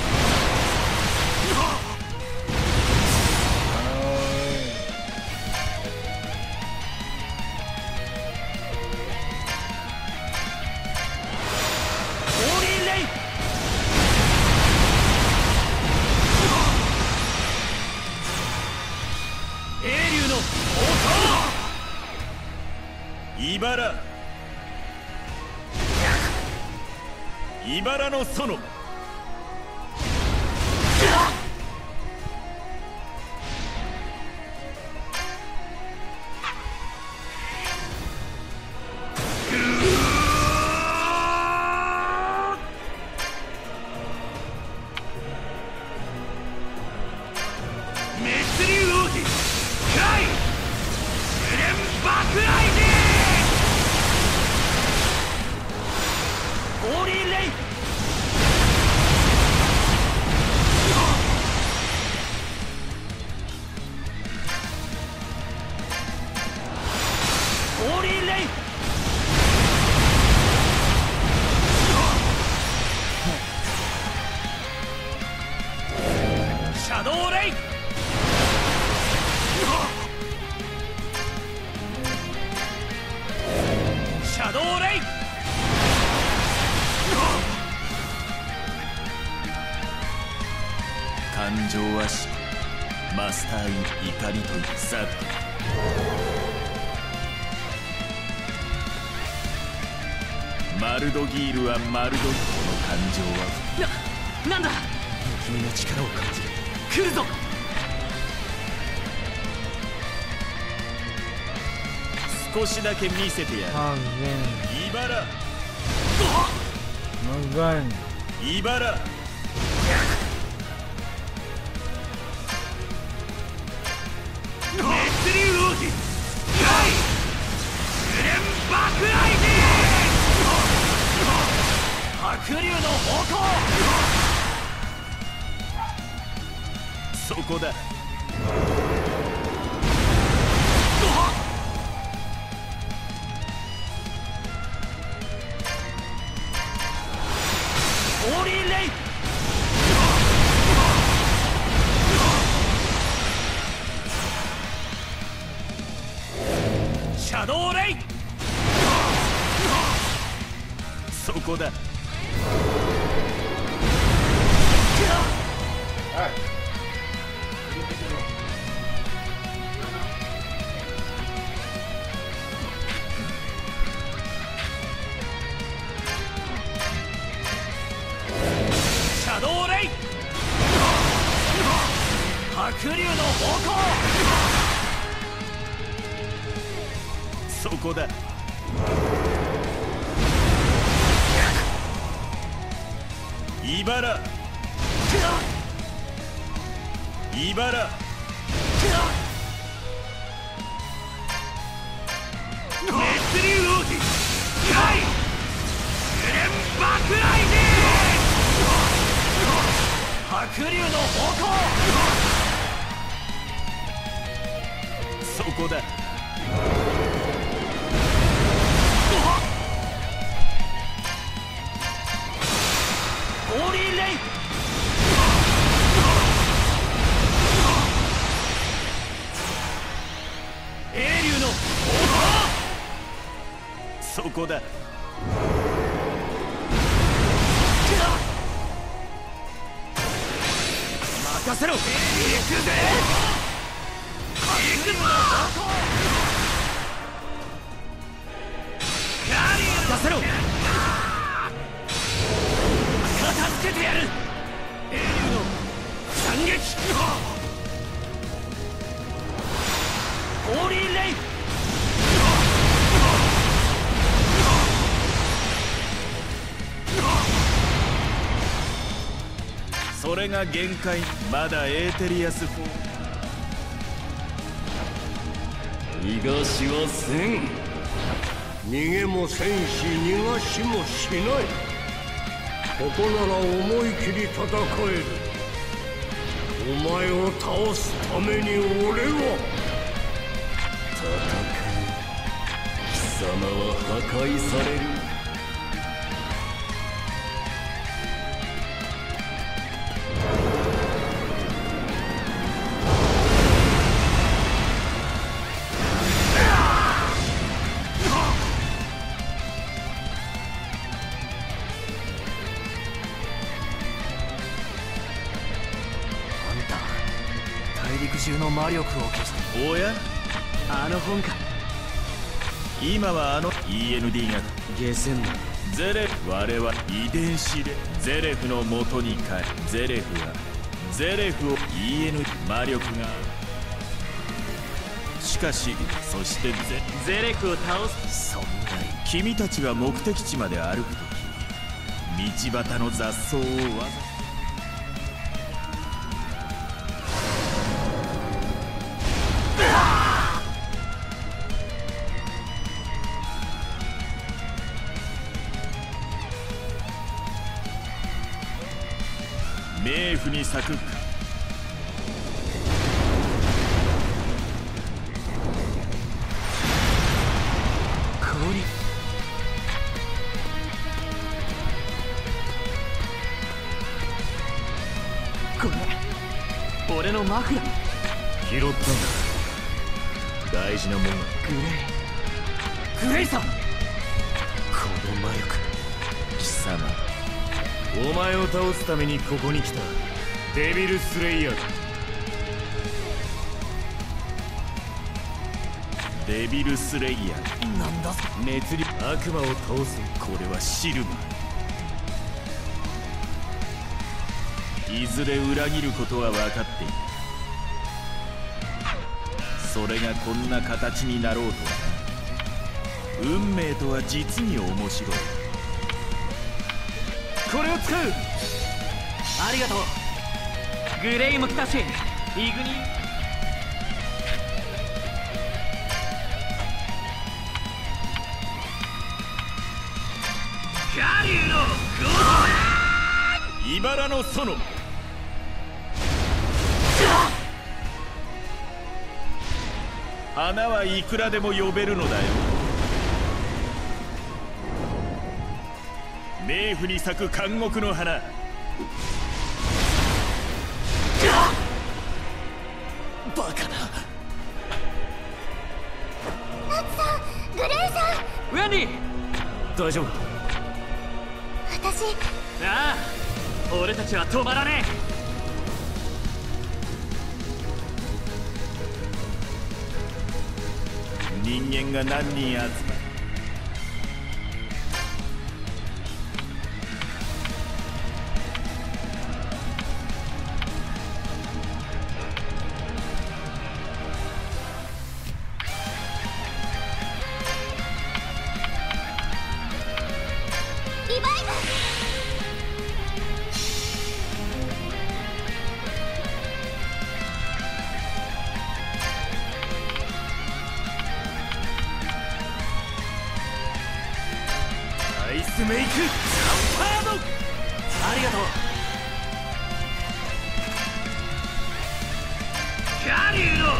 茨茨の園。 滅竜王子カイ試練爆雷神。ホーリーレイ。ホーリーレイ。シャドウレイ。シャドウレイ。 感情はしマスターイン怒りというさてマルドギールはマルドギールの感情はな、なんだ。 君の力を感じる。 来るぞ。 少しだけ見せてやる。茨茨滅竜王子カイ試練爆雷神。白龍の方向。 そこだ。 シホーリーレイシャドウレイそこだ。 シャドウレイ白龍の方向そこだ。茨茨熱流王子カイグレンバクライジ白龍の方向そこだ。 ホーリーレイ英竜の方そこだ。 任せろ。行くぜ。行くぞ。任せろ。片付けてやる。英竜の惨劇。ホーリーレイそれが限界。まだエーテリアスフォー逃がしはせん。逃げもせんし逃がしもしない。ここなら思い切り戦える。お前を倒すために俺は戦う。貴様は破壊される。 中の魔力を消して。 おやあの本か。 今はあの イーエヌディー が下船だ。 ゼレフ我は遺伝子でゼレフの元に帰る。ゼレフはゼレフを イーエヌ 魔力がしかしそしてゼゼレフを倒す。 そんな君たちが目的地まで歩くとき道端の雑草をわざ冥府に咲く氷。これ俺のマフラー拾ったんだ。大事なもんが。 グレイグレイさん。この魔力。貴様お前を倒すためにここに来たデビルスレイヤーだ。 デビルスレイヤーなんだ熱力悪魔を倒す。 これはシルバー。いずれ裏切ることは分かっている。それがこんな形になろうとはな。運命とは実に面白い。 これを使う。ありがとう。グレイも来たし、イグニガリュウのゴー茨の園。花はいくらでも呼べるのだよ。 冥府に咲く監獄の花。バカな。 ナツさん、グレイさん。 ウェンディ、 大丈夫？ 私。 ああ、俺たちは止まらねえ。人間が何人集まる。 アイスメイクジャンパード。ありがとう。 ガリューのゴ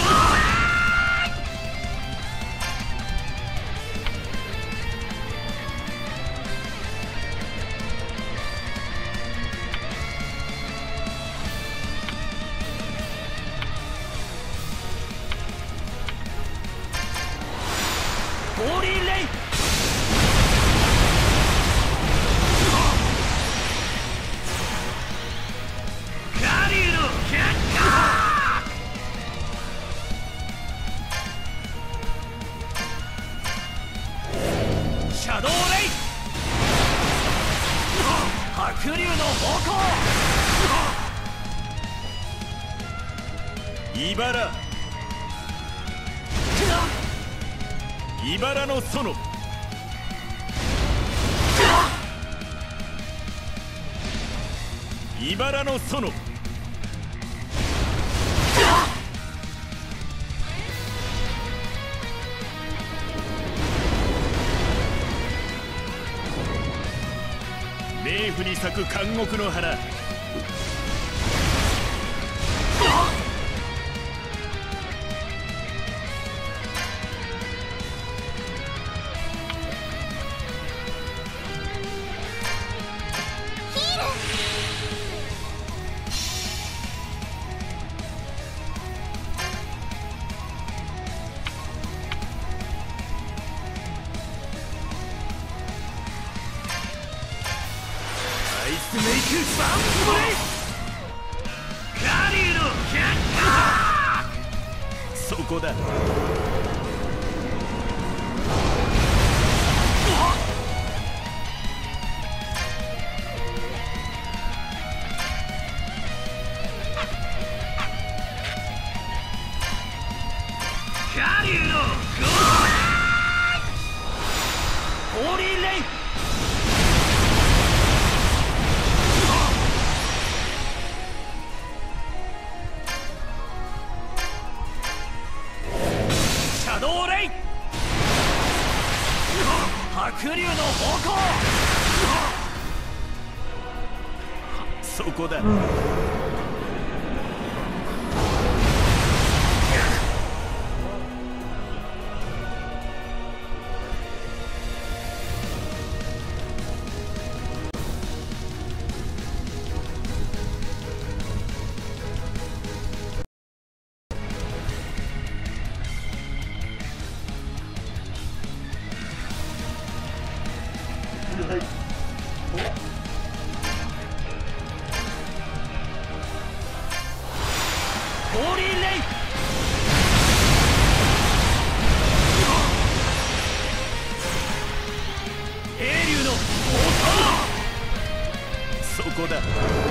ーホーリーレイ。シャドウレイ。白竜の方向。 茨茨の園。茨の園。冥府に咲く監獄の花。アイスメイクバンブレイ。 ガリューのそこだ。 ガリューのホーリーレイ。シャドウレイ。白竜の方向。 そこだ。 ホーリーレイ。英竜のそこだ。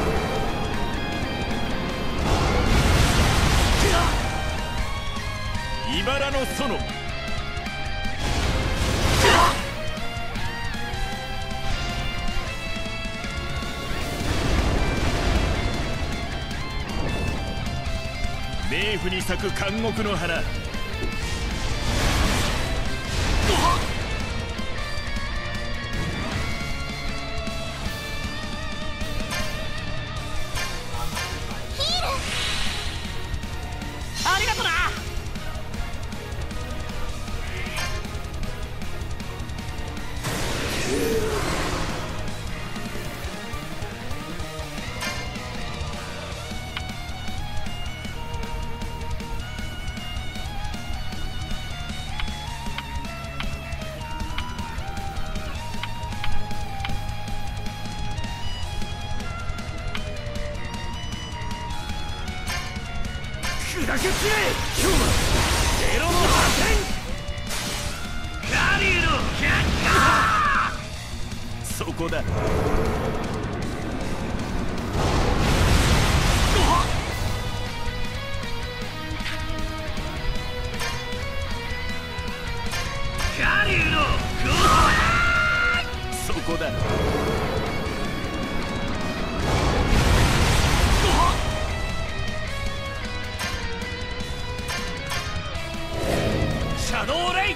茨の園。冥府に咲く監獄の花。 ありがとな。 砕け散れ今日はゼロの破線カリュウの却下そこだ。 カリュウのそこだ。 シャドウレイ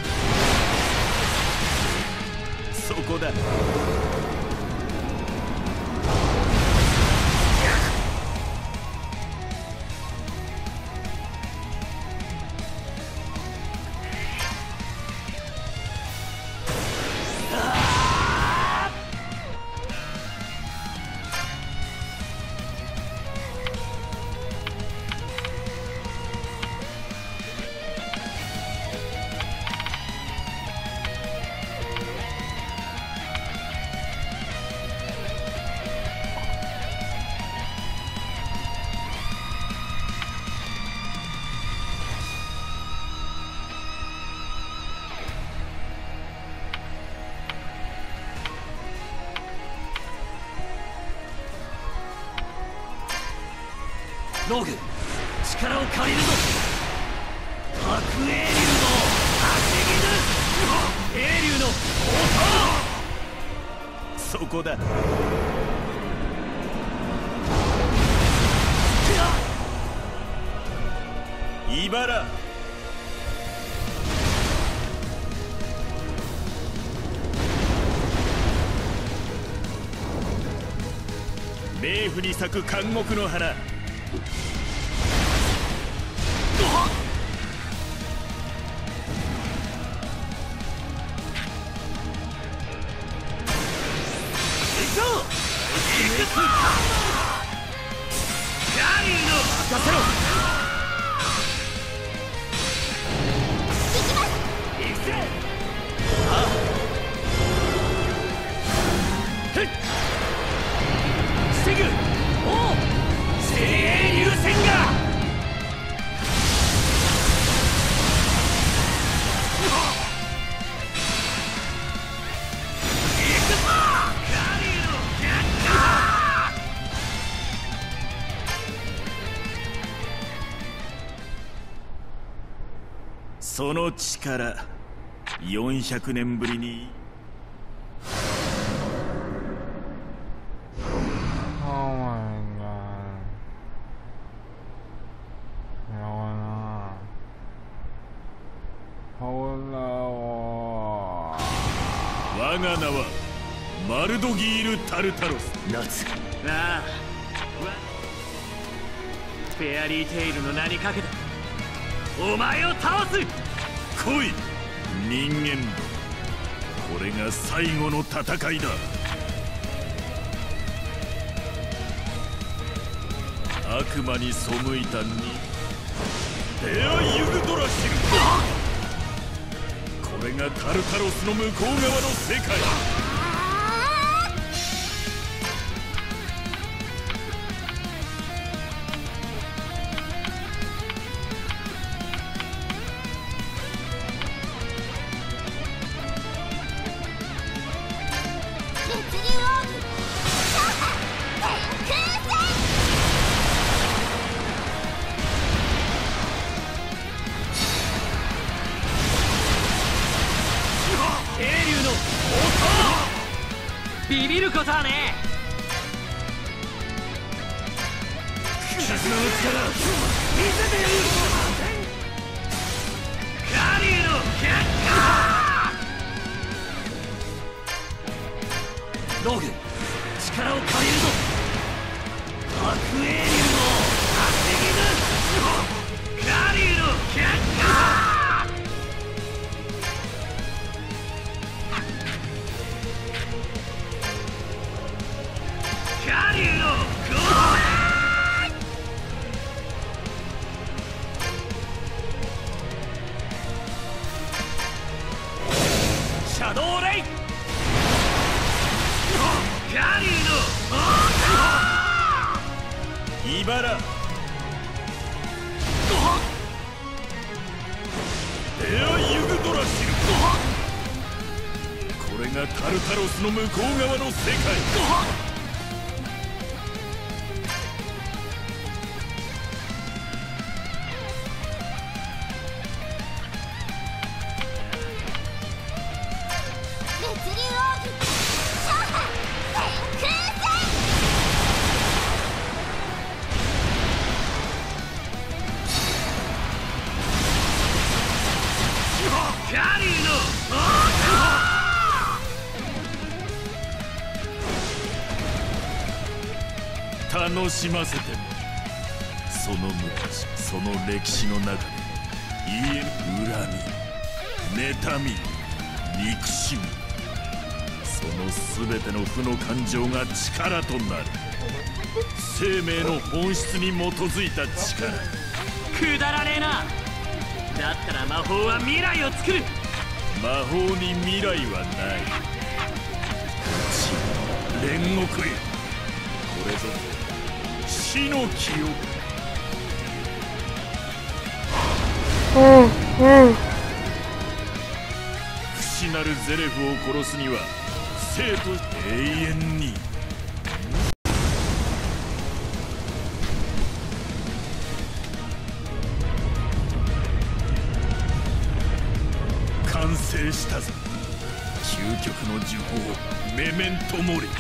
そこだ。 ログ、力を借りるぞ。白英竜の走りぬ英竜の音そこだ。茨冥府に咲く監獄の花。その力、よんひゃくねんぶりに。我が名はマルドギール・タルタロス。 夏ああ、フェアリーテイルの名にかけてお前を倒す。 来い人間ど、これが最後の戦いだ。悪魔に背いたにデア・ユグドラシル。これがタルタロスの向こう側の世界。 ビビることはね絆の力見せてやる。カリュウの却下。ログ、力を借りるぞ。白英竜の走りぬカリュウの却下。シャドウレイカリュウの茨がタルタロスの向こう側の世界。楽しませてもその昔その歴史の中で言えぬ恨み妬み憎しみその全ての負の感情が力となる生命の本質に基づいた力。 くだらねえな。だったら魔法は未来を作る。 魔法に未来はない。地煉獄へこれぞ死の記憶。不死なるゼレフを殺すには生と永遠に。完成したぞ究極の呪法メメントモリ。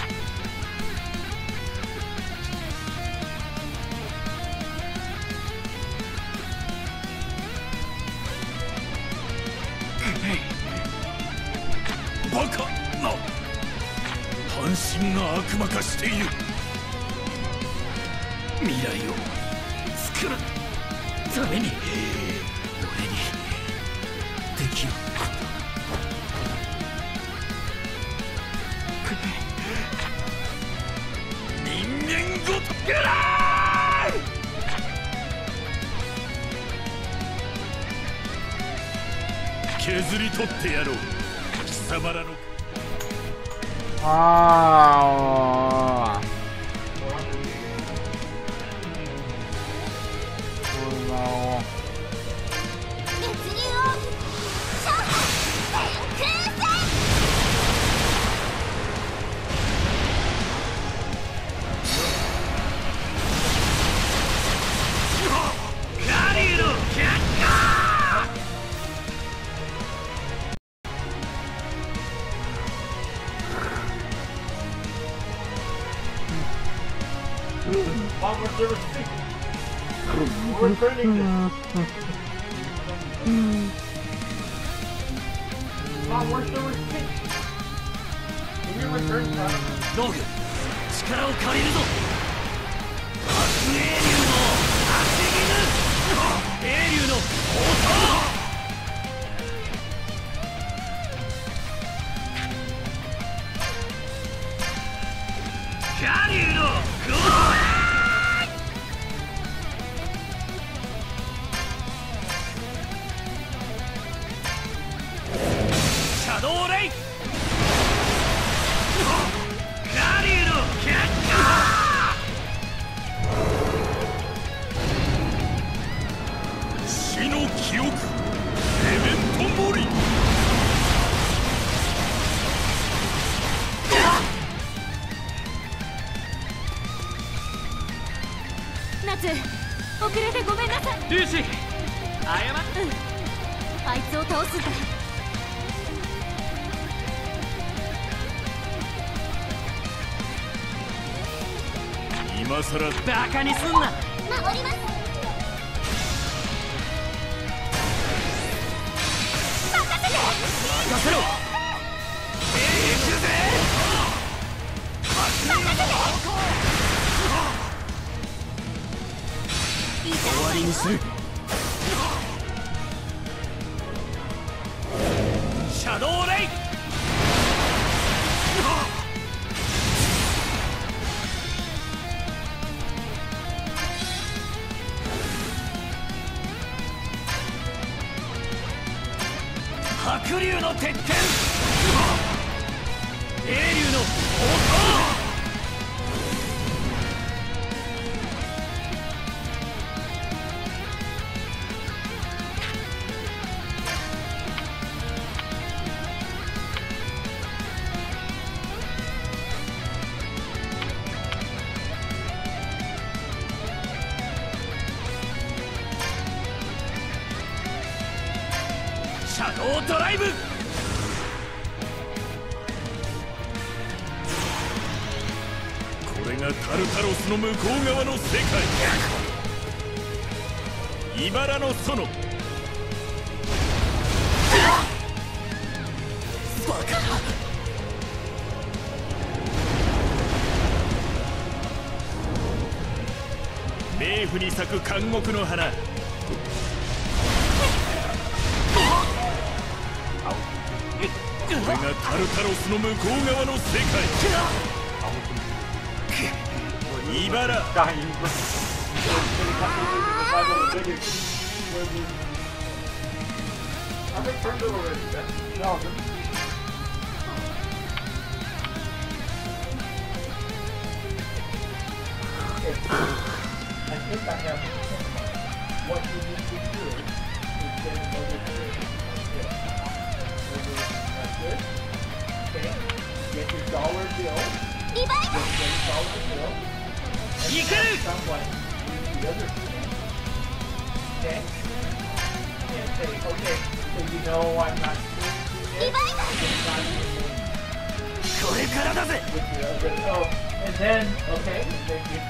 バカな半身が悪魔化している。 未来を作るために俺にできる人間ごとくら削り取ってやろう貴様らの。 ああ。 ローグ、力を借りるぞ。悪英竜の足絹、英竜の音。キャリューのゴー。シャドウレイ。カリューのキャッカ。 死の記憶エメントモリ。 夏、遅れてごめんなさい。 ルーシー、謝っ。 うん、あいつを倒すんだ。 今さらバカにすんな。 守ります。任せて。 任せろ。行くぜ。 任せて。 終わりにする。シャドウレイ。白竜の鉄拳。英竜の音。 闘ドライブ。これがタルタロスの向こう側の世界。茨の園。バカ。冥府に咲く監獄の花。これがタルタロスの向こう側の世界。茨。 I think I have what you need to do is get another thing. That's it. Okay. Get your dollar bill. Get your dollar bill. And then someone use the other thing. Okay. And say, okay, so you know I'm not doing this. It's not doing this. Oh, and then, okay, and then you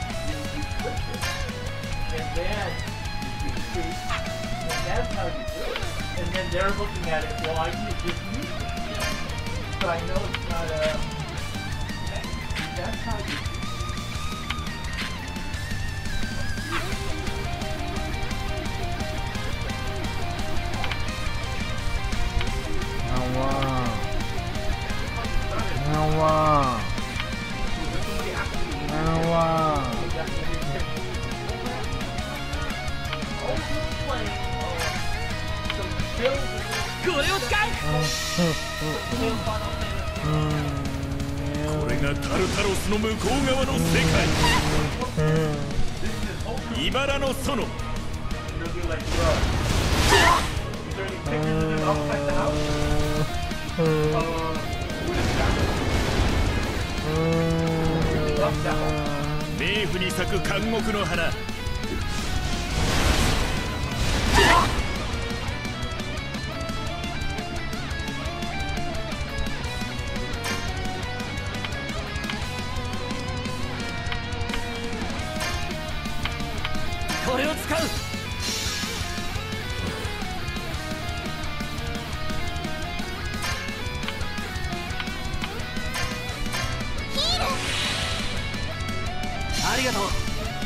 and then you see, and that's how you do it. And then they're looking at it, well, I need just use it. So I know it's not a, that's how you do it. Oh, wow. Oh, wow. Oh, wow. これを使え。 これがタルタロスの向こう側の世界。茨の園。冥府に咲く監獄の花。 これを使う。ありがとう。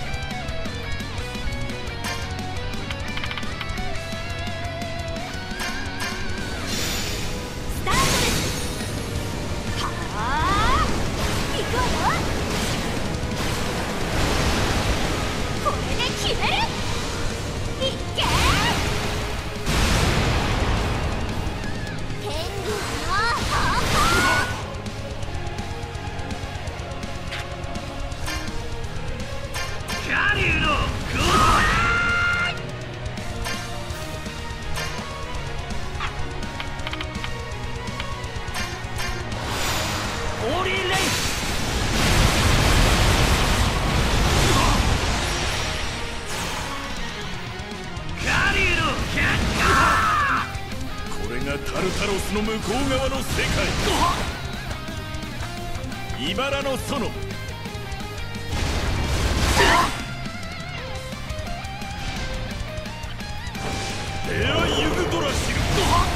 スタートです。はあ、行くわよ。これで決める。いっけー。天狗の方法。 カリュウのゴーオーリーレイカリュウのキャッカー。これがタルタロスの向こう側の世界。茨の園。エアユグドラシル。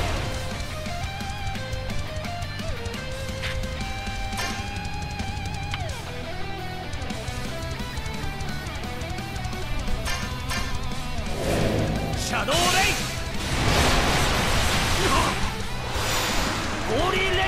シャドウレイオーリーレイ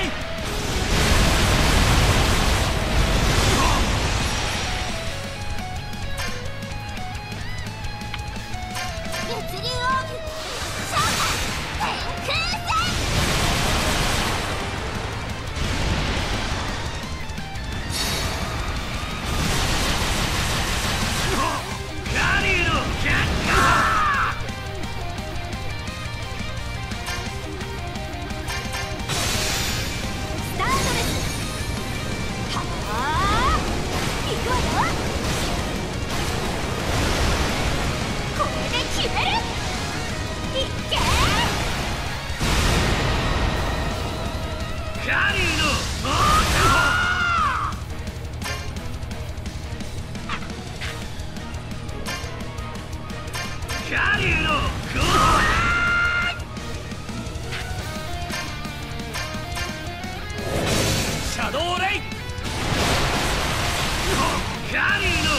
カリーの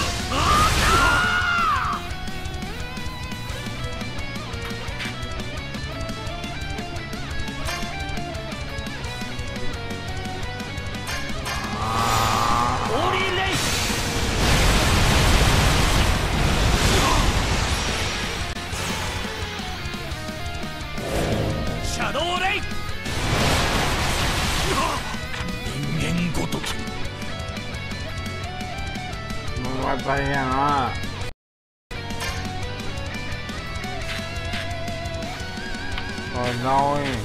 オーリーレイシャドウレイ人間ごとき No mataría nada. Oh no, güey.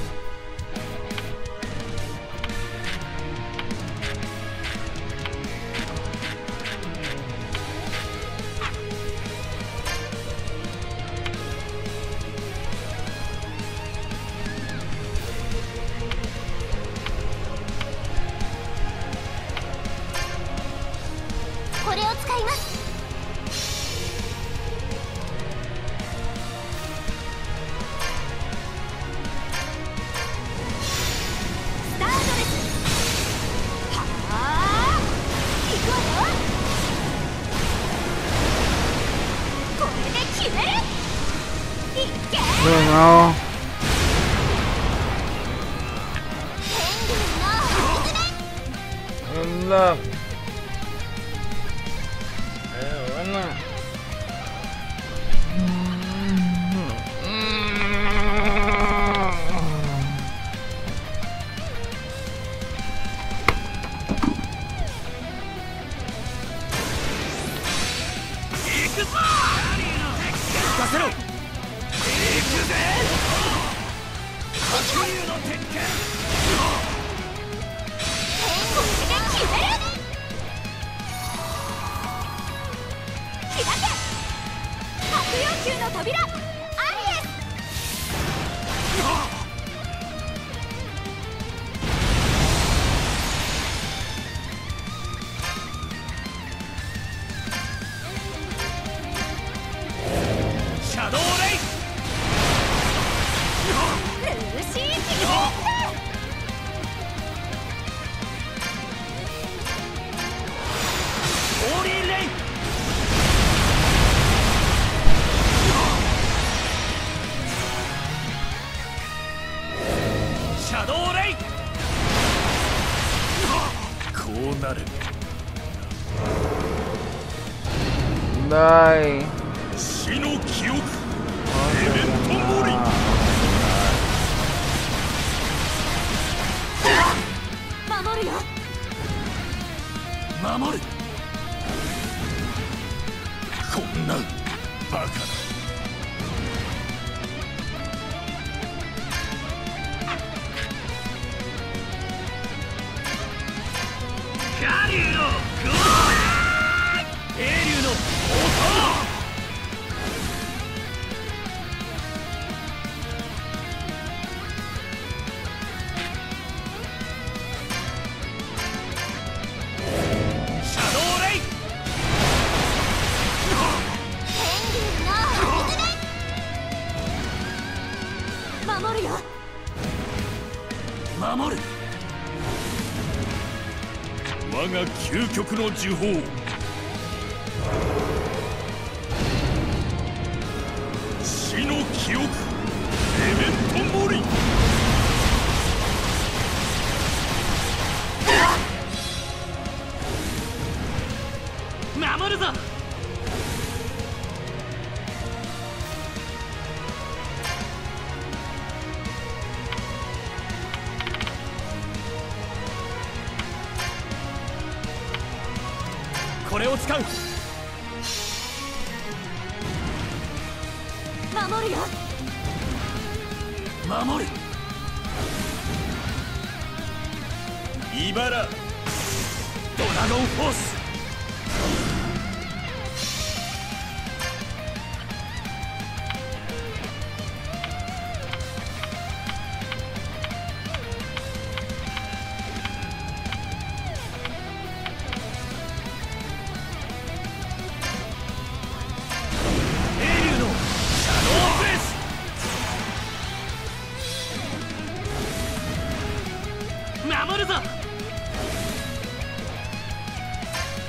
No. Anda. Eh, bueno. Dai. 死の記憶エメントモリ守るよ守るこんなバカなカリーの英竜の守る我が究極の呪法死の記憶エメントモリ守るぞこれを使う守るよ守るイバラドラゴンフォース守るぞ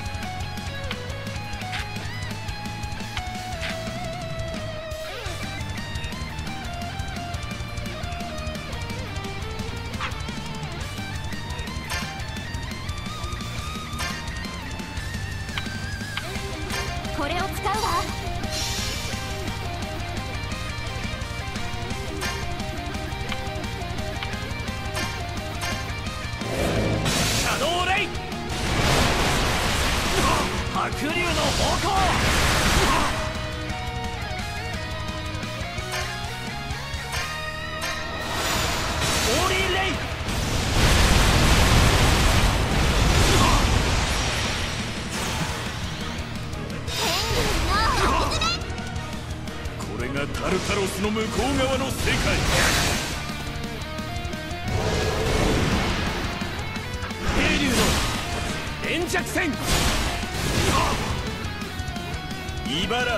これを使うわ。 シャドウレイ白龍の方向。オーリーレイこれがタルタロスの向こう側の世界。 英竜の連着戦。 茨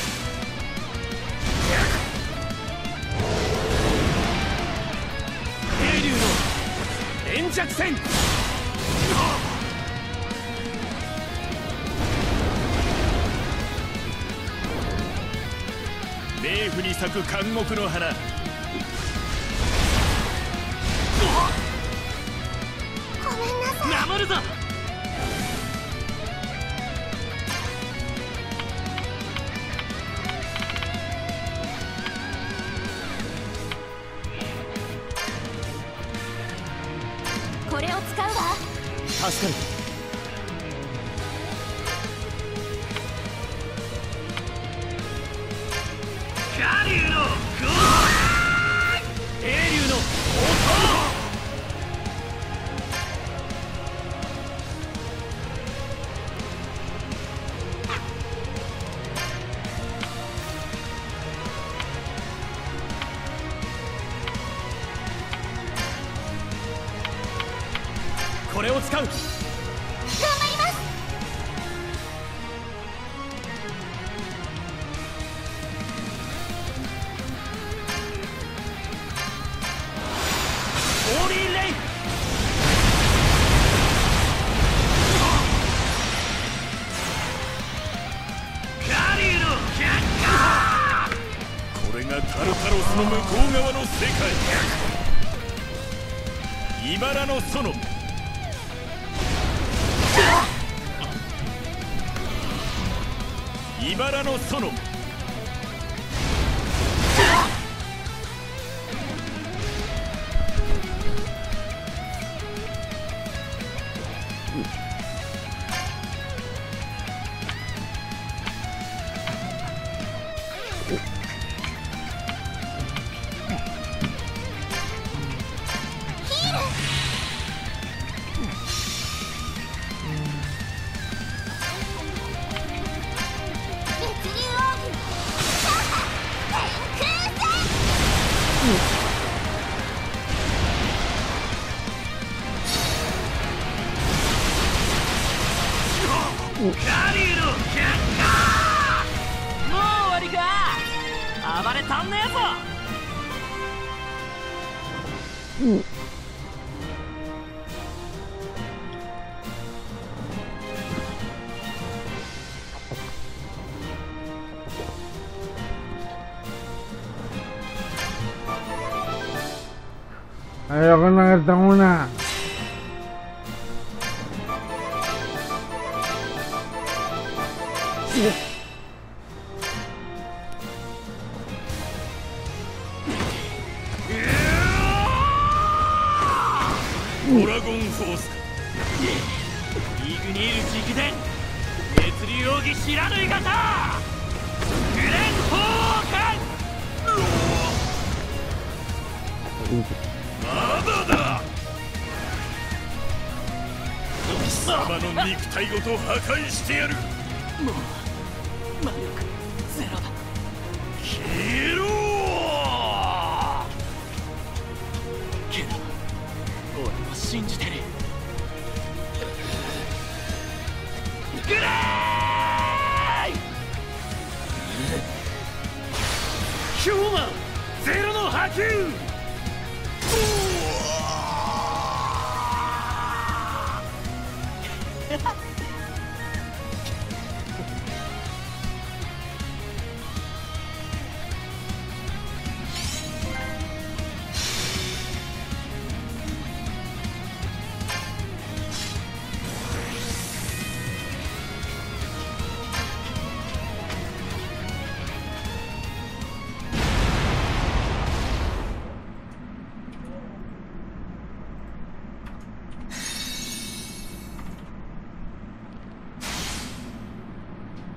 英竜の連着戦。 冥府に咲く監獄の花。 ごめんなさい。 守るぞ。 これを使うわ。 助かる。カリュウのゴー英竜の音。これを使う。 頑張ります。 オーリーレイカリュウの却下。 これがタルタロスの向こう側の世界。茨の園。茨の園。 カリュウの却下。もう終わりか。暴れたんねえぞ。 Ayo kena ketemu na. ドラゴンフォース。 イグニール直伝熱流奥義知らぬい型グレンフォーカン。 まだだ。貴様の肉体ごと破壊してやる。 もう魔力ゼロだ。 消えろけど俺も信じてる。グレーイヒューマンゼロの波及。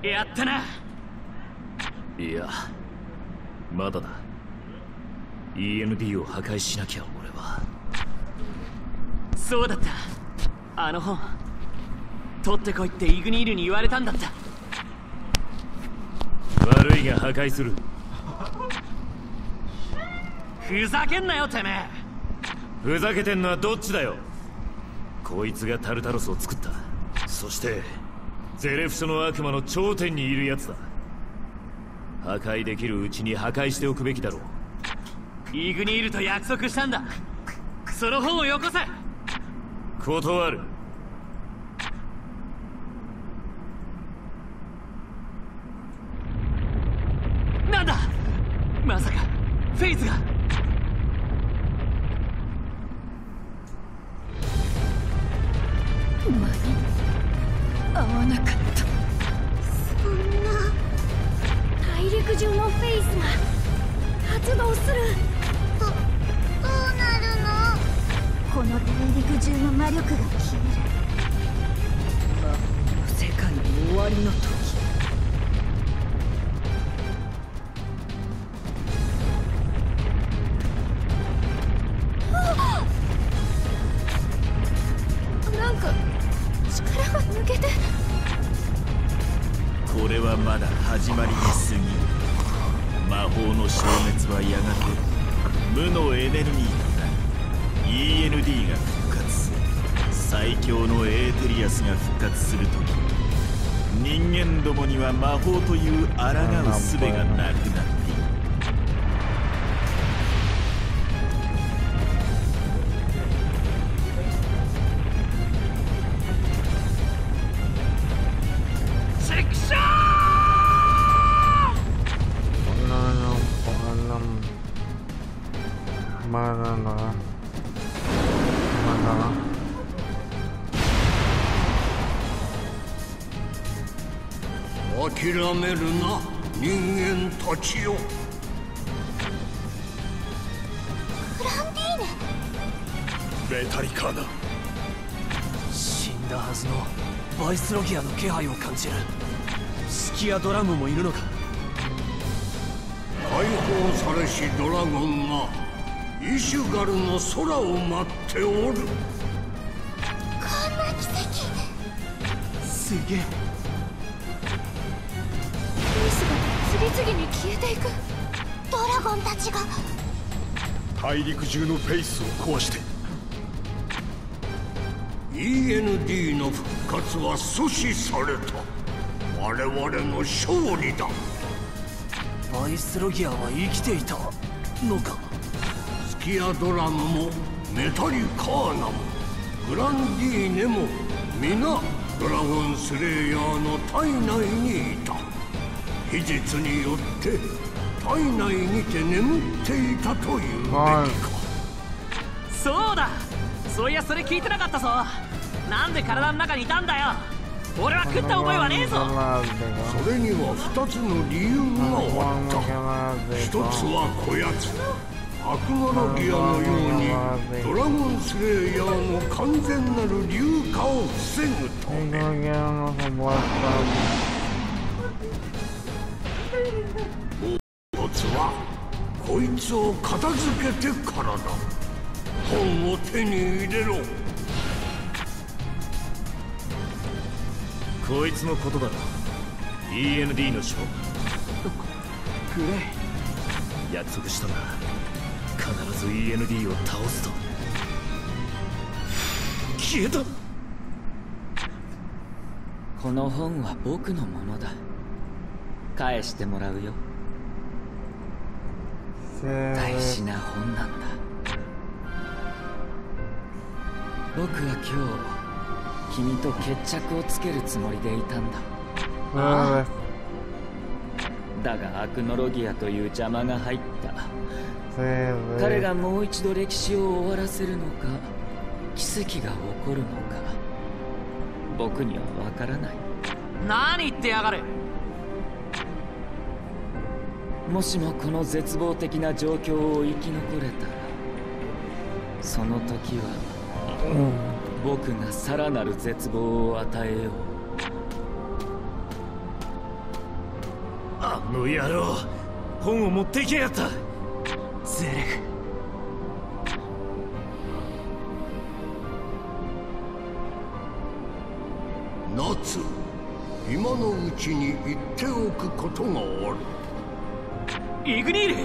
やったな。 いやまだだ。 イーエヌディー を破壊しなきゃ俺は。 そうだった。あの本取ってこいってイグニールに言われたんだった。 悪いが破壊する。 ふざけんなよてめえ。 ふざけてんのはどっちだよ。こいつがタルタロスを作った。そしてゼレフ署の悪魔の頂点にいるやつだ。破壊できるうちに破壊しておくべきだろう。 イグニールと約束したんだ。その本をよこせ。 断る。 なんだ、まさかフェイズが。 まだ合わなかった。 そんな大陸上のフェイズが発動する。どどうなるの？この大陸中の魔力が消える。 世界の終わりの時。 なんか力が抜けて。 これはまだ始まりに過ぎる。魔法の消滅はやがて無のエネルギーとなり イーエヌディー が復活する。最強のエーテリアスが復活するとき、人間どもには魔法という抗う術がなくなっている。 諦めるな、人間たちよ。 グランディーネ。 メタリカーナ。 死んだはずのバイスロギアの気配を感じる。スキアドラムもいるのか。 解放されしドラゴンがイシュガルの空を待っておる。 こんな奇跡。 すげえ。 フェイスが次々に消えていく。ドラゴンたちが。 大陸中のフェイスを壊して。 イーエヌディー の復活は阻止された。我々の勝利だ。 バイスロギアは生きていたのか。 スキアドラムもメタリカーナもグランディーネも皆ドラゴンスレイヤーの体内にいた。秘術によって体内にて眠っていたというべきか。 そうだ、そういやそれ聞いてなかったぞ。なんで体の中にいたんだよ。俺は食った覚えはねえぞ。 それには二つの理由があった。一つはこやつアクノロギアのようにドラゴンスレイヤーの完全なる硫化を防ぐため。もう一つはこいつを片付けてからだ。本を手に入れろ。 こいつのことだろ。 イーエヌディー の将グレイ、 約束したな。必ず イーエヌディー を倒すと。消えた。 この本は僕のものだ。返してもらうよ。大事な本なんだ。僕は今日君と決着をつけるつもりでいたんだ。ああ。だがアクノロギアという邪魔が入った。彼がもう一度歴史を終わらせるのか、奇跡が起こるのか、僕にはわからない。何言ってやがる。もしもこの絶望的な状況を生き残れたら、その時は、僕がさらなる絶望を与えよう。 の野郎、本を持っていけやがった。ゼレク。 夏、今のうちに言っておくことがある。 イグニール。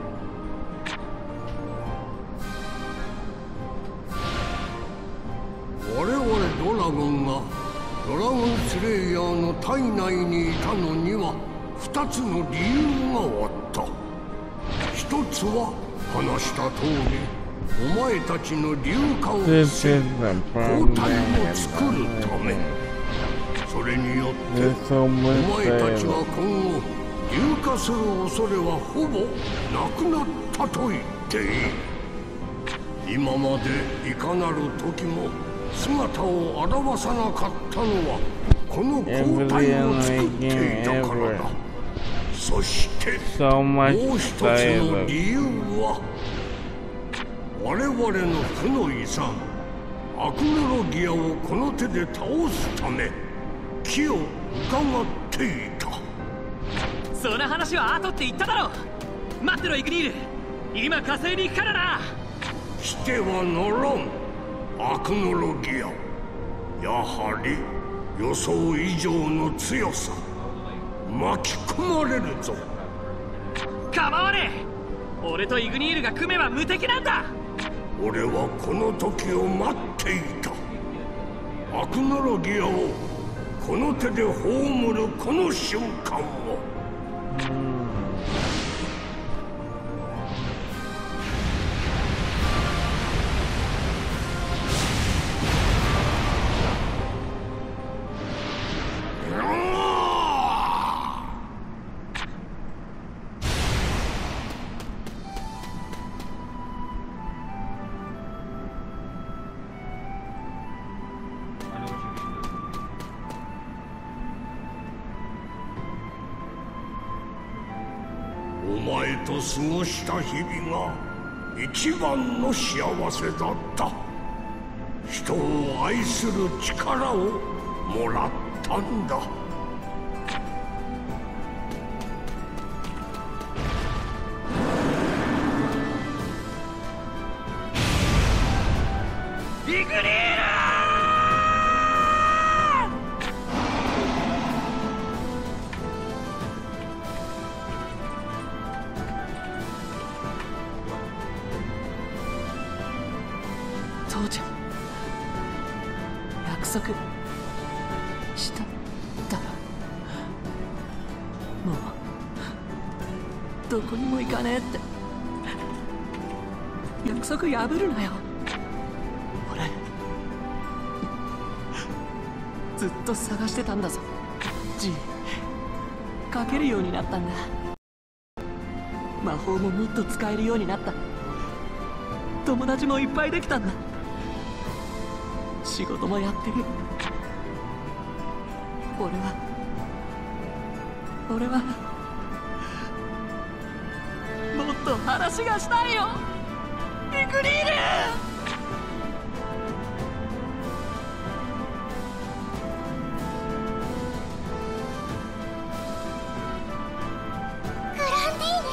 我々ドラゴンがドラゴンスレイヤーの体内にいたのには二つの理由があった。一つは話した通り、お前たちの硫化を防ぐ抗体を作るため。それによってお前たちは今後硫化する恐れはほぼなくなったと言っていい。今までいかなる時も姿を現さなかったのはこの抗体を作っていたからだ。そしてもう一つの理由は、我々の負の遺産アクノロギアをこの手で倒すため気を伺っていた。 その話は後って言っただろ。待ってろイグニール、今火星に行くからな。 してはならん。アクノロギア、やはり予想以上の強さ。巻き込まれるぞ。 構わねえ。俺とイグニールが組めば無敵なんだ。 俺はこの時を待っていた。アクノロギアをこの手で葬るこの瞬間を。お前と過ごした日々が一番の幸せだった。人を愛する力をもらったんだ。 イグニール！父ちゃん、約束しただろ。もうどこにも行かねえって約束破るなよ。俺ずっと探してたんだぞ。G 書けるようになったんだ。魔法ももっと使えるようになった。友達もいっぱいできたんだ。仕事もやってる。俺は俺はもっと話がしたいよ、イグニール！ グランディーネ。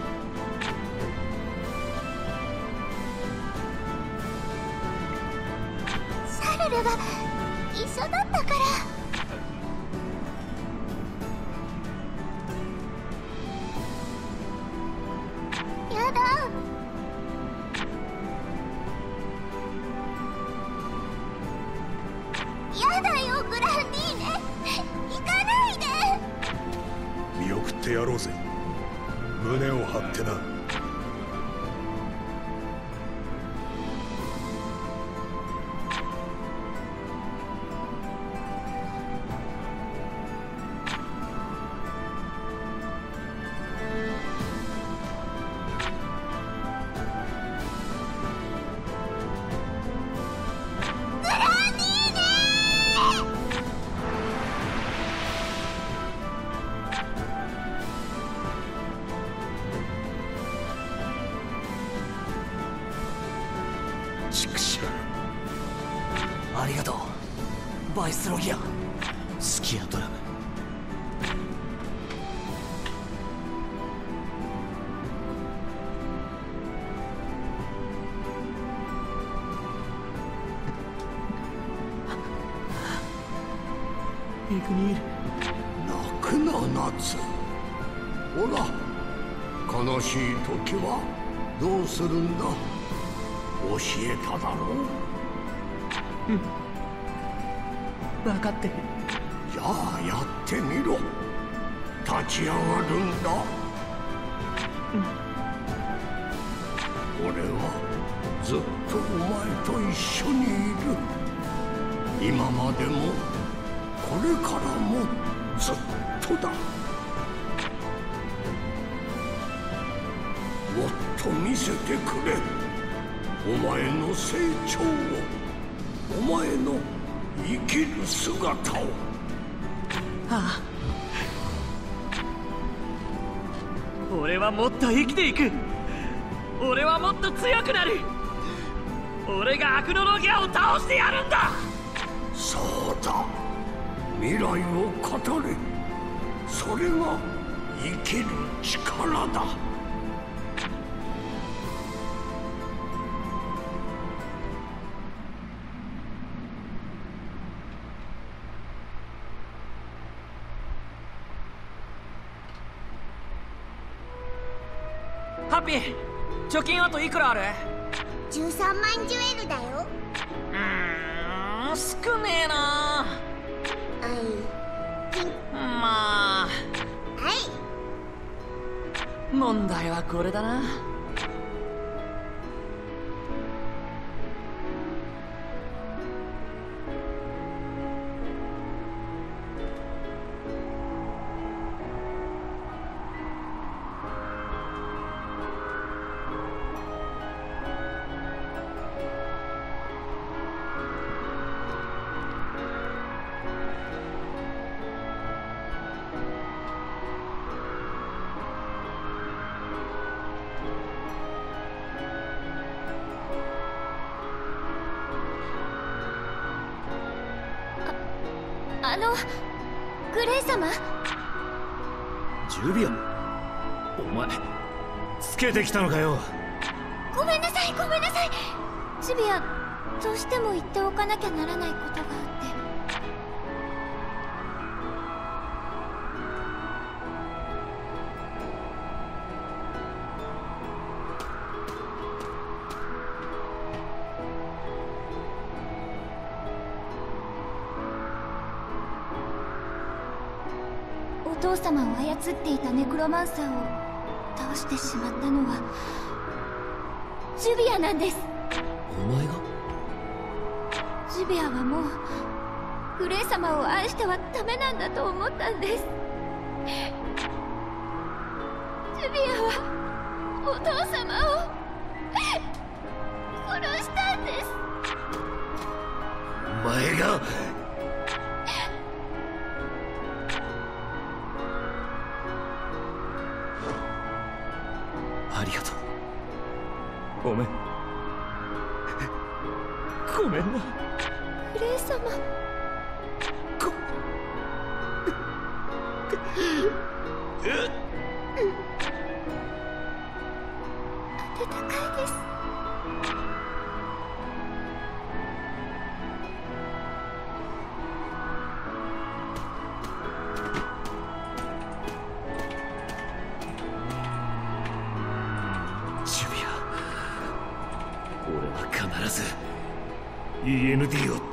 シャルルが一緒だったから。やだ。やだよグランディーネ、行かないで。 見送ってやろうぜ。胸を張ってな。 ありがとうバイスロギア。 スキアドラム。 エグニール。 泣くな夏。ほら悲しい時はどうするんだ。教えただろう。 うん分かってる。 じゃあやってみろ。立ち上がるんだ。 うん俺はずっとお前と一緒にいる。今までもこれからもずっとだ。もっと見せてくれ。お前の成長を、お前の生きる姿を。 ああ、俺はもっと生きていく。俺はもっと強くなる。俺がアクノロギアを倒してやるんだ。 そうだ、未来を語れ。それが生きる力だ。 ハッピー、貯金あといくらある？ じゅうさんまんジュエルだよ。 うーん、少ねえな。 はいまあ、 はい。 問題はこれだな。 あのグレイ様。 ジュビア、お前つけてきたのかよ。 ごめんなさいごめんなさい。ジュビア、どうしても言っておかなきゃならないことがあって。お父様を操っていたネクロマンサーを倒してしまったのはジュビアなんです。 お前が？ ジュビアはもうグレイ様を愛してはダメなんだと思ったんです。ジュビアはお父様を殺したんです。 お前が？ありがとう。ごめん。ごめんな。 グレイ様。 ご温かいです。 ジュビア、俺は必ず イーエヌディー を。 はい。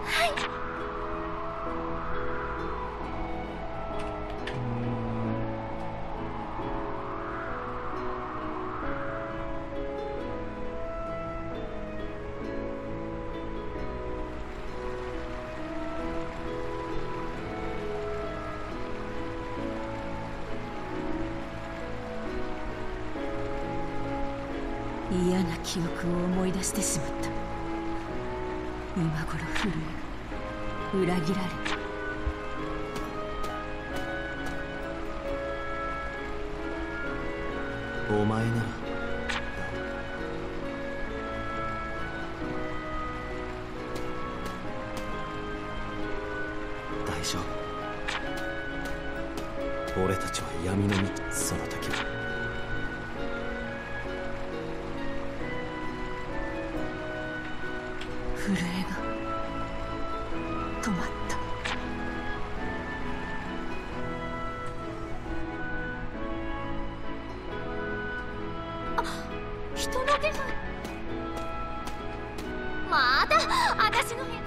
嫌な記憶を思い出してしまった。今頃震え裏切られお前なら大丈夫。俺たちは闇の道、その時は震えが止まった。 でもまた私の部屋。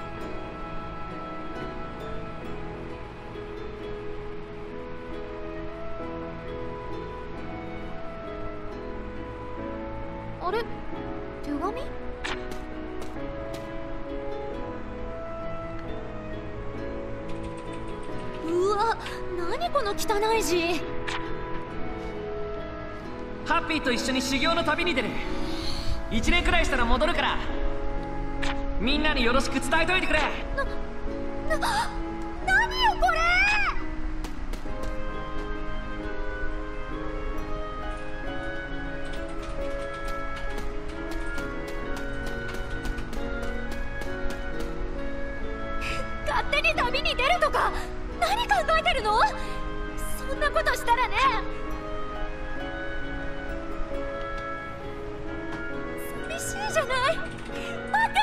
あれ、手紙？うわ、何この汚い字。 ハッピーと一緒に修行の旅に出る。いちねんくらいしたら戻るから、みんなによろしく伝えといてくれ。 な、な、何よこれ。勝手に旅に出るとか何考えてるの？そんなことしたらね、寂しいじゃない。バカ！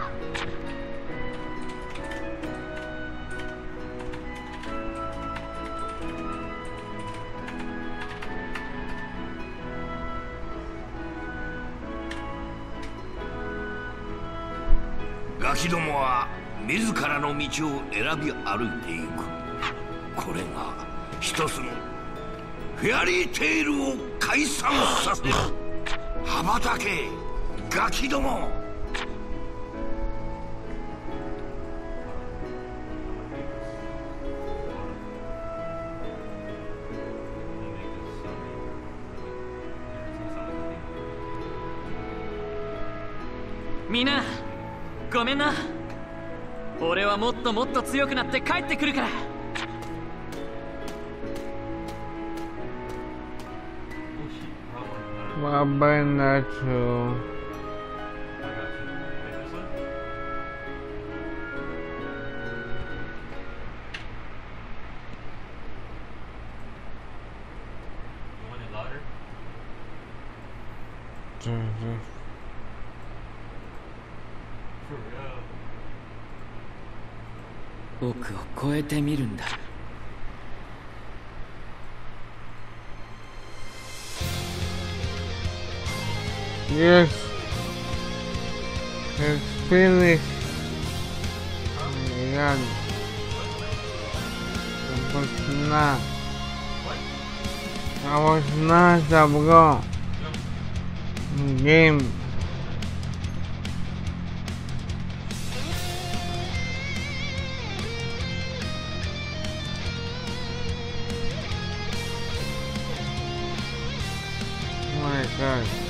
ガキどもは自らの道を選び歩いていく。これが一つのフェアリーテイルを解散させる。羽ばたけガキども。 みんなごめんな。俺はもっともっと強くなって帰ってくるから。 Maafin Nacho. For real. 僕を超えてみるんだ。 Yes, it's finished. Ayan. Tapos na. Tapos na, sabi ko. Game. Oh my god.